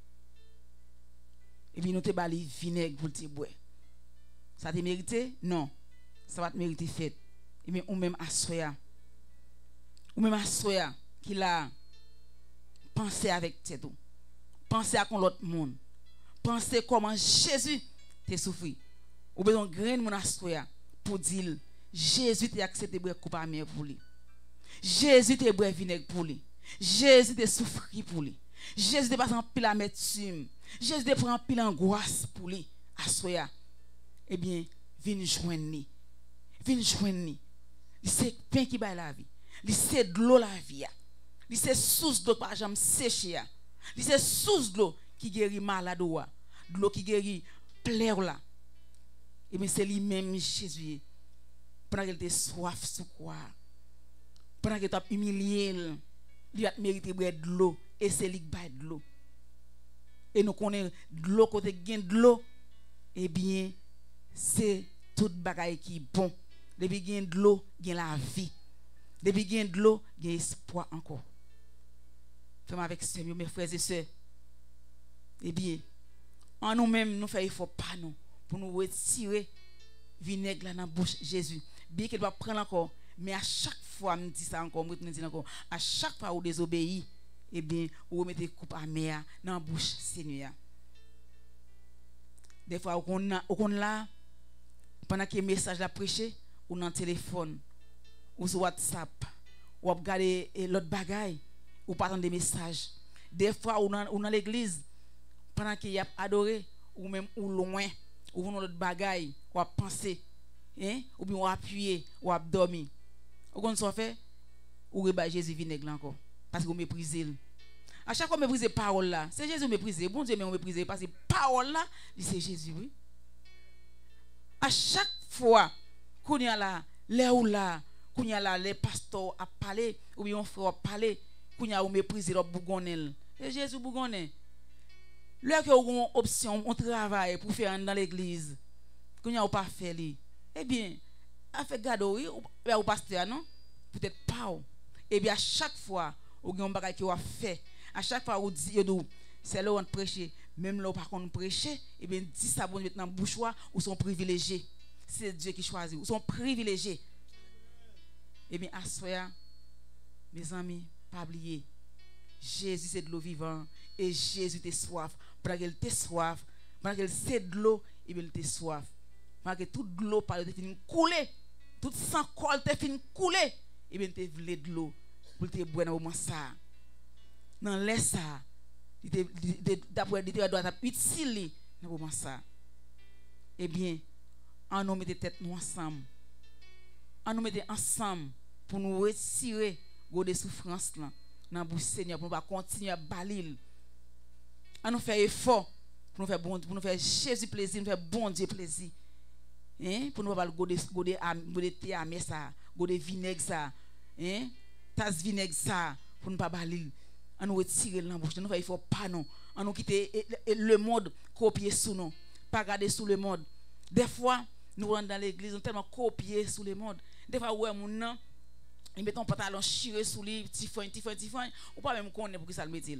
Et puis nous te bali vinaigre pour te boire. Ça te mérité? Non. Ça va te mériter fait. Et bien ou même assoya. Ou même assoya qui l'a pensé avec tête. Pensez à l'autre monde. Pensez comment Jésus t'a souffert. Ou besoin grain mon assoya pour dire Jésus t'a accepté de couper à mer pour lui. Jésus t'a boire vinaigre pour lui. Jésus t'a souffert pour lui. Jésus t'a pas en pile amertume. Jésus t'a prend pile angoisse pour lui. Assoya. Eh bien, viens joindre lui. Viens joindre lui. C'est pain qui baille la vie. C'est de l'eau la vie. C'est source d'eau pas jamais sécher. C'est source d'eau qui guérit malade de l'eau qui guérit plaire là. Et bien c'est lui-même Jésus. Pendant qu'il était soif sous quoi. Pendant qu'il t'a humilié, il a mérité de l'eau et c'est lui qui baille de l'eau. Et nous connaissons de l'eau côté gain de l'eau. Eh bien c'est toute bagaille qui est bon. Depuis qu'il y a de l'eau, il y a la vie. Depuis qu'il y a de l'eau, il y a espoir encore. Fais-moi avec ce mes frères et sœurs. Eh bien, en nous-mêmes, nous faisons effort pas nous pour nous retirer vinaigre dans la bouche Jésus. Bien qu'il va prendre encore, mais à chaque fois, je me dis ça encore, je me dis encore, à chaque fois où vous désobéissez, eh bien, vous mettez coupe amère dans la bouche Seigneur. Des fois, on a là, pendant que le message l'a prêché, ou dans le téléphone, ou sur WhatsApp, ou regarder l'autre bagaille, ou pas attendre des messages. Des fois, ou dans, ou dans l'église, pendant qu'il y a adoré, ou même ou loin, ou dans l'autre bagaille, ou à penser, hein? Ou bien ou appuyer, ou à dormir. Ou quand ça fait, ou rebat Jésus vinaigre encore, parce que vous méprisez. À chaque fois que vous méprisez parole là, c'est Jésus méprisé. Bon Dieu, mais vous méprisez, parce que parole là, c'est Jésus, oui. À chaque fois, qu'on y a là, les ou là, qu'on y a là, les pasteurs à parler, ou bien on frère à parler, qu'on y a ou mépriser leur bougonnel. Et Jésus bougonnel. Là que vous avez une option, on travaille pour faire dans l'église, qu'on y a ou pas fait li. Eh bien, à faire garder oui, ou pasteur non? Peut-être pas. Eh bien, à chaque fois, vous avez un bagage qui a fait, à chaque fois vous dites, c'est là où on prêche, même là où par contre prêcher, eh bien, dis ça bon maintenant bouchoir ou sont privilégiés. C'est Dieu qui choisit. Ils sont privilégiés. Eh bien, à soi, mes amis, pas oublier. Jésus, c'est de l'eau vivante. Et Jésus, t'es soif. Pendant qu'elle t'est soif, pendant qu'elle c'est de l'eau, et bien, elle t'est soif. Pendant que toute l'eau, par exemple, fini couler. Toute sang colle, t'es fini couler. Et bien, t'es voulu de l'eau. Pour te boire dans le moment ça. Dans l'air ça. D'après, tu dois être utile dans le moment ça. Eh bien, en nous mettre tête nous ensemble. En nous mettre ensemble pour nous retirer des souffrances là dans bouche Seigneur pour nous pas continuer à balir. En nous faire effort pour nous faire bon pour nous faire Jésus plaisir, nous faire bon Dieu plaisir. Hein pour nous pas goder goder goder thé à mais ça, goder vinaigre ça. Hein tasse vinaigre ça pour nous pas balir. En nous retirer dans bouche, nous faire effort pas non. En nous quitter le monde copier sous nous, pas garder sous le monde. Des fois nous rentrons dans l'église, nous tellement copiés sous le monde. Des fois, ouais, mon nom, ils mettent un pantalon chiré sous lui, petit foin, petit foin, petit foin, ou pas même connaître pour que ça le mette.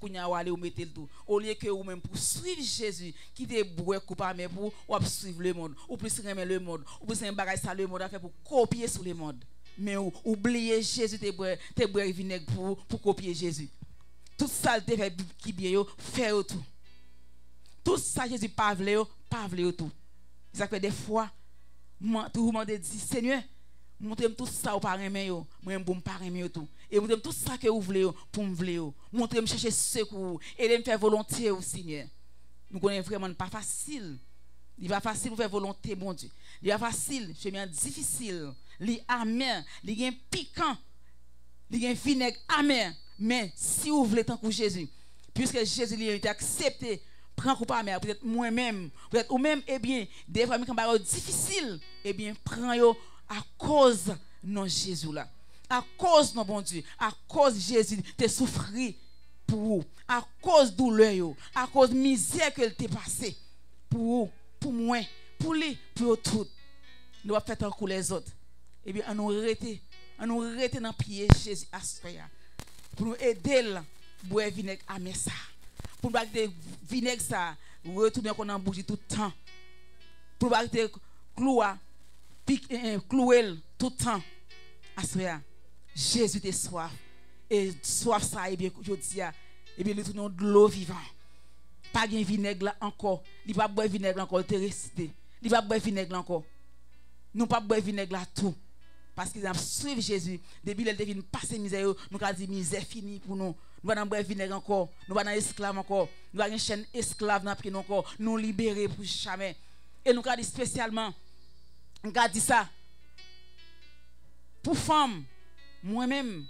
kounya ou aller ou mettre le tout. Au lieu que ou même pour suivre Jésus, qui te boue coupable mais pour ou suivre le monde, ou plus aimer le monde, ou plus un bagage ça le monde a fait pour copier sur le monde. Mais ou, oublier Jésus te boue te boue vinaigre pour pour copier Jésus. Tout ça te fait qui bien yo, faire tout. Tout ça Jésus pas vle yo, pas vle yo tout. Ça fait des fois tout monde dit Seigneur, montrez-moi tout ça ou pas aimer yo, moi pour pas aimer tout. Et montrez-moi tout ça que vous voulez pour me voulez. Montrez-moi chercher secours et me faire volonté au Seigneur. Nous connaissons vraiment pas facile. Il va facile pour faire volonté bon Dieu. Il va facile, chemin difficile, li amer, li gen piquant, li gen vinaigre amer. Mais si vous voulez tant que Jésus, puisque Jésus lui a été accepté, prends coup pas mer, peut-être moi-même, peut-être ou même eh bien des fois quand c'est difficile, eh bien prends yo à cause non Jésus là. À cause non bon Dieu, à cause Jésus te souffri pour vous, à cause douleur yo, à cause misère que t'es passé pour vous, pour moi, pour lui, pour tout. Nous va faire tant que les autres. Eh bien on nous arrêter, on nous arrêter dans pied Jésus à ce pour nous aider là boire vinaigre à ça pour nous garder vinaigre ça retourner qu'on en bougie tout le temps pour nous garder clouer pique clouer tout le temps à ce Jésus te soif et soif ça et bien je dis et bien nous tournons de l'eau vivant pas gain vinaigre là encore il va boire vinaigre encore te réciter il va boire vinaigre encore nous pas boire vinaigre là tout. Parce qu'ils ont suivi Jésus. Depuis qu'ils deviennent passer misère, nous avons dit misère finie pour nous. Nous allons boire vinaigre encore. Nous allons esclaves encore. Nous allons une chaîne esclave dans nous encore. Nous libérer pour jamais. Et nous avons dit spécialement, nous avons dit ça. Pour femmes, moi-même,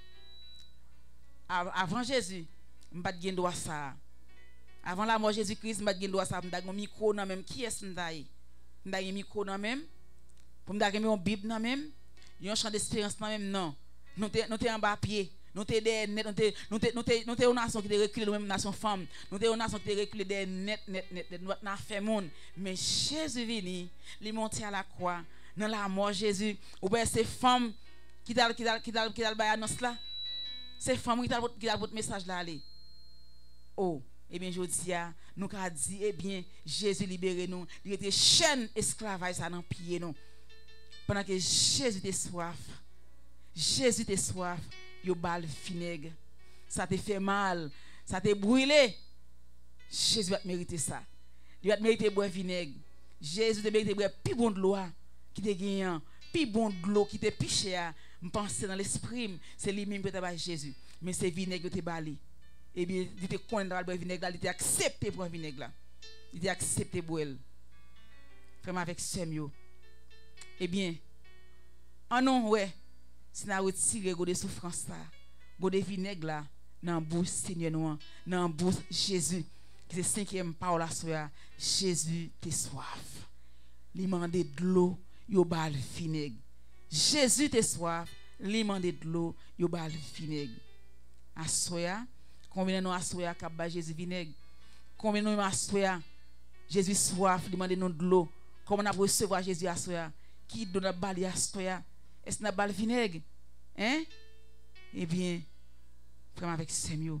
avant Jésus, je n'ai pas de droit ça. Avant la mort de Jésus-Christ, je n'ai pas de droit ça. Je n'ai pas de micro dans même. Qui est-ce que je n'ai pas de micro dans même? Pour me donner une Bible dans même. Il y a un champ d'espérance dans même non. Nous sommes en bas pied. Nous sommes des net. Nous sommes une nation qui est reculée, nous-mêmes nation femme. Nous sommes une nation qui est reculée des net, net, net. Nous avons fait monde. Mais Jésus venu, il est monté à la croix. Dans la mort Jésus. Ou bien ces femmes qui dal qui dal qui dal qui dal ba annonce là. Ces femmes qui dal qui dal votre message là aller. Oh, eh bien je dis nous avons dit eh bien Jésus libérez nous. Il était chaîne esclavage ça dans pied nous. Pendant que Jésus te soif, Jésus te soif, yo bal vinaigre. Ça te fait mal, ça te brûlé. Jésus va te mériter ça. Il va te mériter boire vinaigre. Jésus te mérite boire plus bon de l'eau qui te gagnant, plus bon de l'eau qui te piché. Je pense dans l'esprit, c'est lui-même qui te Jésus. Mais c'est vinaigre qui te bali. Et bien, il te connaît dans le vinaigre, il te accepté pour vinaigre là. Il te accepté pour elle. Comme avec Semio. Eh bien, en non, ouais, si nous retirons des souffrances là, des vinaigres là, dans la bouche Seigneur nous, dans la bouche Jésus, qui est cinquième parole à soi, Jésus te soif. Il mande de l'eau, il bal vinaigre. Jésus te soif, il mande de l'eau, il bal vinaigre. À soi, combien nous à soi cap Jésus vinaigre? Combien nous à soi Jésus soif, il mande nous de l'eau. Comment on a recevoir Jésus à soi? Qui donne bali à soya est-ce na bal vinaigre hein eh bien vraiment avec Samuel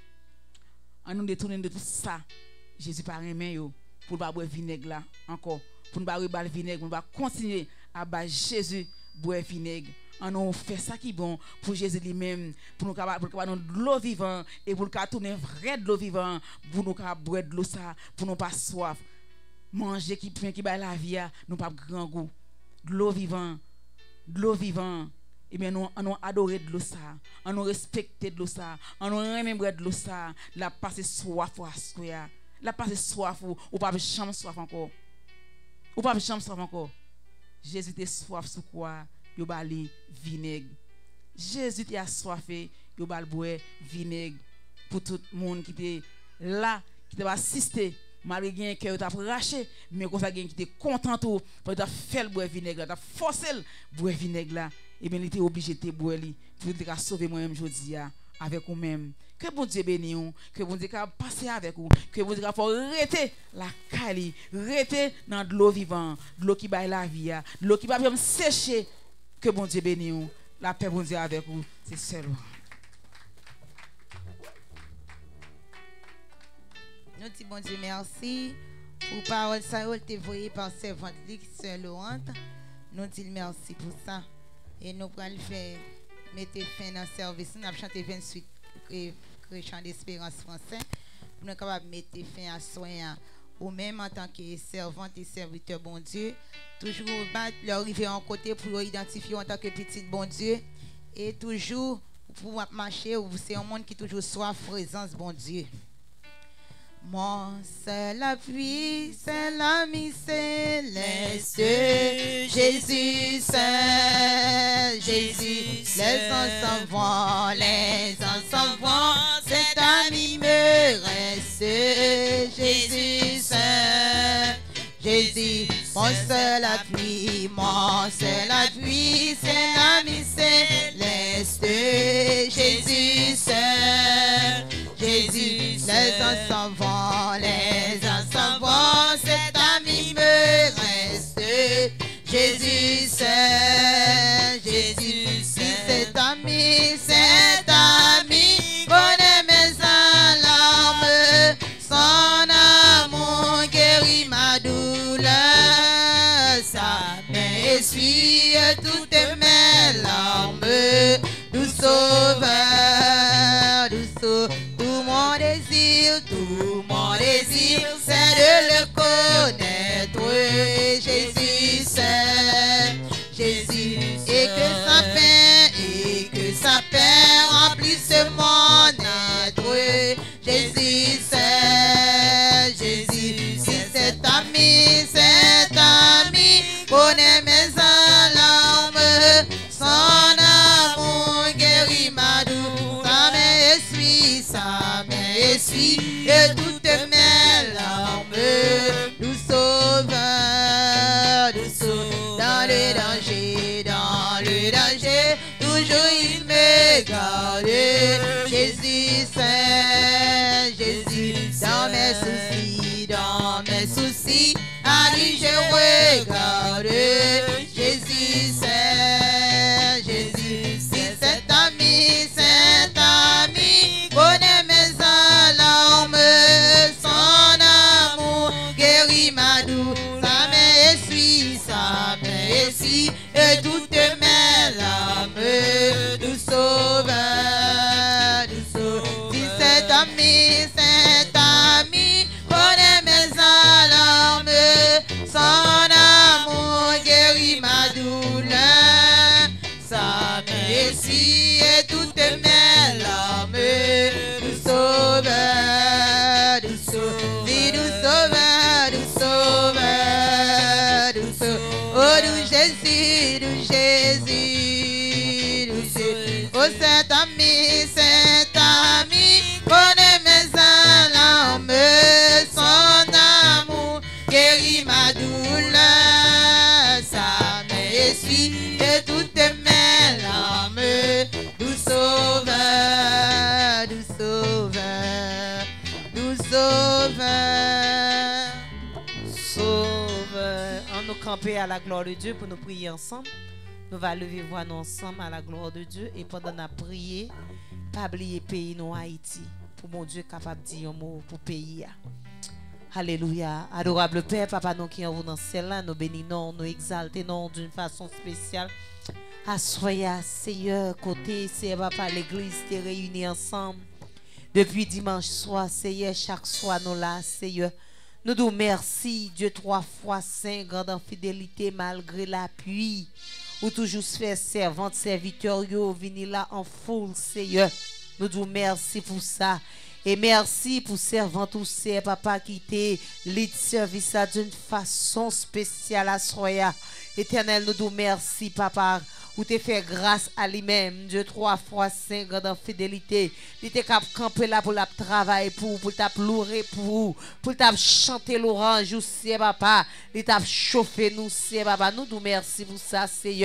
on nous détourner de tout ça Jésus par main yo pour pas boire vinaigre là encore pour ne pas boire bal vinaigre on va continuer à bas Jésus boire vinaigre on nous fait ça qui bon pour Jésus lui-même pour nous capable pour nous de l'eau vivante et pour nous tourner vrai de l'eau vivante pour nous capable boire de l'eau ça pour nous pas soif manger qui qui ba la vie nous pas grand goût de l'eau vivant, de l'eau vivant, et bien nous on adoré de l'eau ça, on nous respecté de l'eau ça, on nous remembré de l'eau ça, la passer soif ou assoya, la passer soif ou ou pas chambre soif encore, ou pas chambre soif encore. Jésus t'es soif sous quoi? Yo bali vinaigre. Jésus t'es assoiffé, yo bal boire vinaigre pour tout le monde qui était là, qui t'a assisté. Malgré que cœur t'a raché mais comme ça qui était content tout pour t'a fait le boire vinaigre t'a forcé le boire vinaigre là et bien il était obligé de boire lui pour te sauver moi même jodi avec vous même que bon Dieu bénisse vous que bon Dieu capable passer avec vous que bon Dieu capable arrêter la cali arrêter dans de l'eau vivante de l'eau qui baille la vie de l'eau qui va même sécher que bon Dieu bénisse vous la paix bon Dieu avec vous c'est seul. Nous disons bon Dieu merci pour parole ça te voyé par servante Sœur Laurent. Nous disons merci pour ça. Et nous allons faire mettre fin dans le service. Nous allons chanter vingt-huit chants d'espérance français. Nous sommes capables de mettre fin à soin ou même en tant que servante et serviteur bon Dieu. Toujours battre leur arriver en côté pour identifier en tant que petit bon Dieu. Et toujours pour marcher, c'est un monde qui toujours soif présence bon Dieu. Mon seul appui, c'est l'ami céleste, Jésus seul, Jésus. Les ans s'en vont, les ans s'en vont, cet ami me reste, Jésus seul, Jésus. Mon seul appui, mon seul appui, c'est l'ami céleste, Jésus seul, Jésus. Les ans s'en vont, les ans s'en vont, cet ami me reste, Jésus seul, Jésus. Si cet ami, cet ami connaît mes alarmes, son amour guérit ma douleur, sa main essuie toutes mes larmes, doux sauveur, doux sauveur. Tout mon désir, tout mon désir, c'est de le connaître, Jésus seul, Jésus. Et que sa paix, et que sa paix remplisse mon être, Jésus seul, Jésus. Si cet ami, cet ami connaît mes alarmes, son amour guérit ma douleur, sa main essuie, sa main essuie et toutes mes larmes, nous sauveur, nous sauveur, dans le danger, dans le danger, toujours il me garde, Jésus seul, Jésus. Dans mes soucis, dans mes soucis, à lui je regarde, Jésus seul, Jésus. Si cet ami, cet ami connaît mes alarmes, son amour guérit ma douleur, sa main essuie, sa main essuie et toutes mes larmes, nous sauveur, nous sauveur. Si cet ami, cet ami connaît mes alarmes, son amour guérit ma douleur, sa main essuie et toutes mes larmes, nous sauveur, nous sauveur, nous sauveur, nous sauveur, nous sauveur, oh nous Jésus, nous Jésus, nous Jésus, oh cet ami, cet ami connaît mes alarmes, son amour guérit ma douleur, sa main essuie et toutes mes larmes, nous sauveur, nous sauveur, nous sauveur, Sauveur. On nous camper à la gloire de Dieu pour nous prier ensemble. Nous allons lever voix nous ensemble à la gloire de Dieu et pendant la prier, pas oublier pays nous Haïti pour mon Dieu capable de dire un mot pour pays. Alléluia. Adorable Père, Papa, nous qui en vous dans celle-là, nous bénissons, nous exaltons d'une façon spéciale. Assoya, Seigneur, côté, c'est Papa, l'église t'est réunie ensemble. Depuis dimanche soir, Seigneur, chaque soir nous là, Seigneur. Nous nous merci, Dieu trois fois saint, grande en fidélité, malgré l'appui. Ou toujours faire servante, serviteur, yo, venir là en foule, Seigneur. Nous nous merci pour ça. Et merci pour servante ou c'est papa qui t'est lead service d'une façon spéciale à Soya. Éternel, nous nous merci, papa. Ou te fait grâce à lui-même, Dieu trois fois saint, grande en fidélité. Il te cap camper là pour la travailler pour, pour t'a louer pour, pour t'a chanter l'orange, ou c'est papa. Il t'a chauffé nous, c'est papa. Nous nous merci pour ça, Seigneur.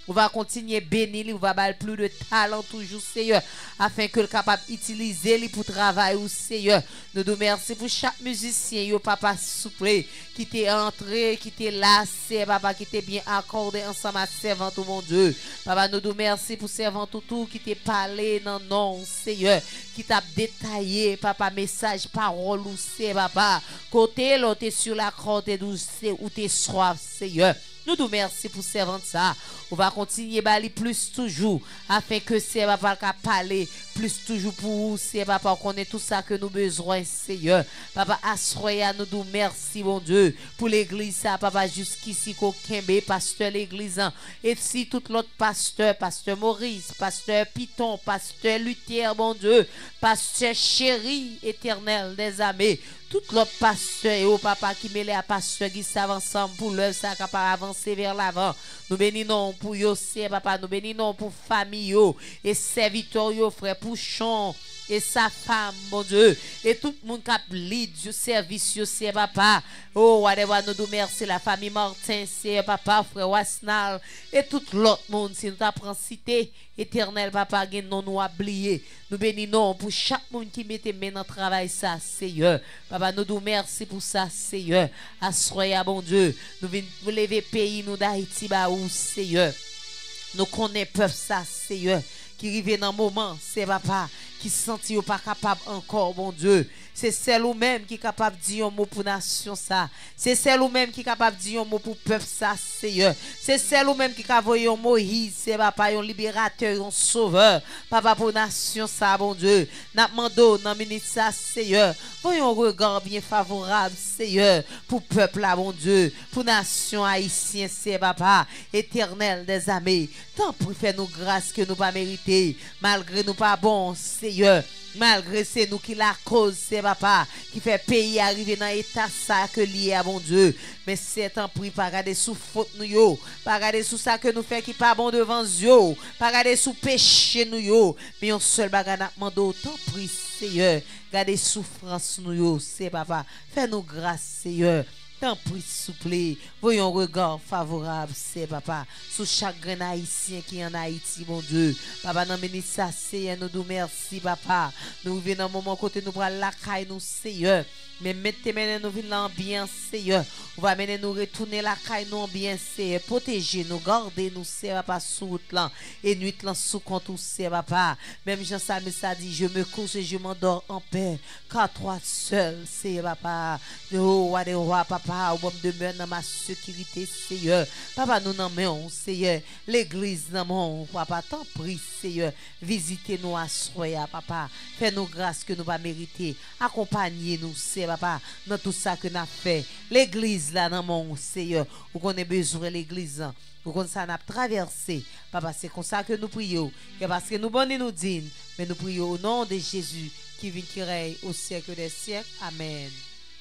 On va continuer bénir, on va avoir plus de talent toujours, Seigneur, afin que le capable d'utiliser lui pour travailler, au Seigneur. Nous nous remercions pour chaque musicien, yo, papa, souple, qui t'est entré, qui t'est lassé, papa, qui t'est bien accordé ensemble à servant, tout mon Dieu. Papa, nous nous remercions pour servant tout, tout qui t'est parlé dans non, Seigneur, qui t'a détaillé, papa, message, parole, ou c'est, papa, côté l'autre sur la croix, où t'es soif, Seigneur. Nous nous remercions pour servant ça. On va continuer à aller plus toujours afin que c'est papa qui parler plus toujours pour vous. C'est papa qu'on ait tout ça que nous besoin, Seigneur. Papa, assoya nous nous merci, mon Dieu, pour l'église, ça, papa, jusqu'ici, qu'au Kembe, pasteur l'église, et si tout l'autre pasteur, pasteur Maurice, pasteur Piton, pasteur Luther, mon Dieu, pasteur chéri, éternel des amis, tout l'autre pasteur et au papa qui mêlé à pasteur qui savent ensemble pour l'œuvre, ça capable avancer vers l'avant. Nous bénissons pour yo, c'est papa, nous bénissons pour famille yo, et serviteurs yo, frère Pouchon, et sa femme, mon Dieu, et tout le monde qui a lead du service, c'est papa. Oh, whatever, nous nous merci, la famille Martin, c'est papa, frère Wasnal, et tout l'autre monde, si nous t'apprend cité, éternel, papa, non nous oublier. Nous bénissons pour chaque monde qui mette main dans le travail, ça, Seigneur. Papa, nous nous merci pour ça, Seigneur. Assoya, bon Dieu, nous venons lever pays, nous d'Haïti, bah, ou, Seigneur. Nous connaissons peuple, ça, Seigneur, qui arrive dans le moment, c'est papa, qui se sentit pas capable encore, mon Dieu. C'est celle ou même qui est capable de dire un mot pour nation ça. C'est celle ou même qui est capable de dire un mot pour peuple ça, Seigneur. C'est celle ou même qui est capable de dire un Moïse, c'est papa, un libérateur, un sauveur. Papa pour nation ça, mon Dieu. N'a demandé dans ministre ça, Seigneur. Voyons un regard bien favorable, Seigneur, pour peuple là, mon Dieu. Pour nation haïtienne, c'est papa, éternel des amis. Tant pour faire nous grâce que nous pas mériter, malgré nous pas bon, Seigneur. Malgré c'est nous qui la cause, c'est papa, qui fait pays arriver dans l'état ça que lié à mon Dieu. Mais c'est un prix, pas regarder sous faute nous yo, pas regarder sous ça que nous fait qui pas bon devant yo, pas regarder sous péché nous yo, mais on seul bagage n'a demandé autant prix, Seigneur. Regardez souffrance nous yo, c'est papa. Fais-nous grâce, Seigneur. Tant pis, souple, voyons un regard favorable, c'est papa, sous chaque grain haïtien qui est en Haïti, mon Dieu. Papa, nous bénissons ça, Seigneur, nous nous merci, papa. Nous venons un moment côté nous prendre la caille, nous, Seigneur. Mais mettez maintenant nous venons l'ambiance, Seigneur. On va mener nous retourner la caille, nous ambiance, Seigneur. Protéger nous, garder nous, Seigneur, papa, sous route là. Et nuit là, sous compte, Seigneur, papa. Même Jean-Samuel ça dit, je me couche et je m'endors en paix. Car toi seul, Seigneur, papa. Oh, roi des rois, papa, au bon demeure dans ma sécurité, Seigneur. Papa, nous n'en mettons, Seigneur. L'église dans mon papa, t'en prie, Seigneur. Visitez-nous à soya, papa. Fais-nous grâce que nous pas mériter. Accompagnez-nous, Seigneur, papa, dans tout ça que nous avons fait. L'église là, dans mon Seigneur, où qu'on a besoin de l'église, où qu'on ça n'a traversé. Papa, c'est comme ça que nous prions. Et parce que nous bonnes nous disons, mais nous prions au nom de Jésus qui vit qui règne au siècle des siècles. Amen.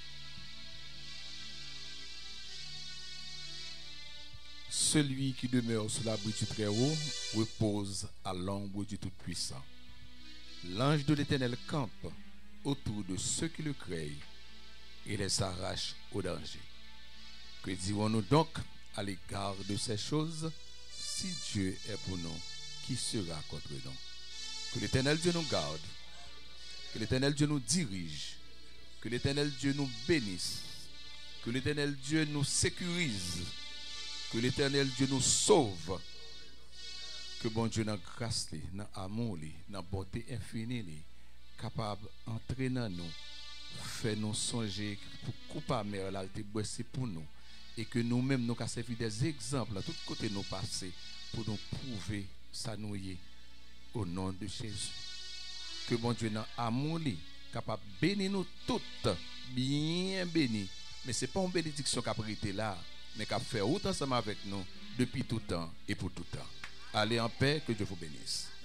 Celui qui demeure sous l'abri du Très-Haut repose à l'ombre du Tout-Puissant. L'ange de l'Éternel campe autour de ceux qui le craignent et les arrache au danger. Que dirons-nous donc à l'égard de ces choses? Si Dieu est pour nous, qui sera contre nous? Que l'Éternel Dieu nous garde, que l'Éternel Dieu nous dirige, que l'Éternel Dieu nous bénisse, que l'Éternel Dieu nous sécurise, que l'Éternel Dieu nous sauve, que bon Dieu dans grâce, dans amour, dans bonté infinie, capable d'entrer dans nous, faire nous songer pour couper la mer, là, c'est pour nous, et que nous-mêmes nous avons servi des exemples à tous côtés nous passer pour nous prouver ça nous y est au nom de Jésus. Que bon Dieu dans amour, capable de bénir nous toutes, bien bénis, mais ce n'est pas une bénédiction qui a prêté là, mais qui a fait autant ensemble avec nous depuis tout temps et pour tout temps. Allez en paix, que Dieu vous bénisse.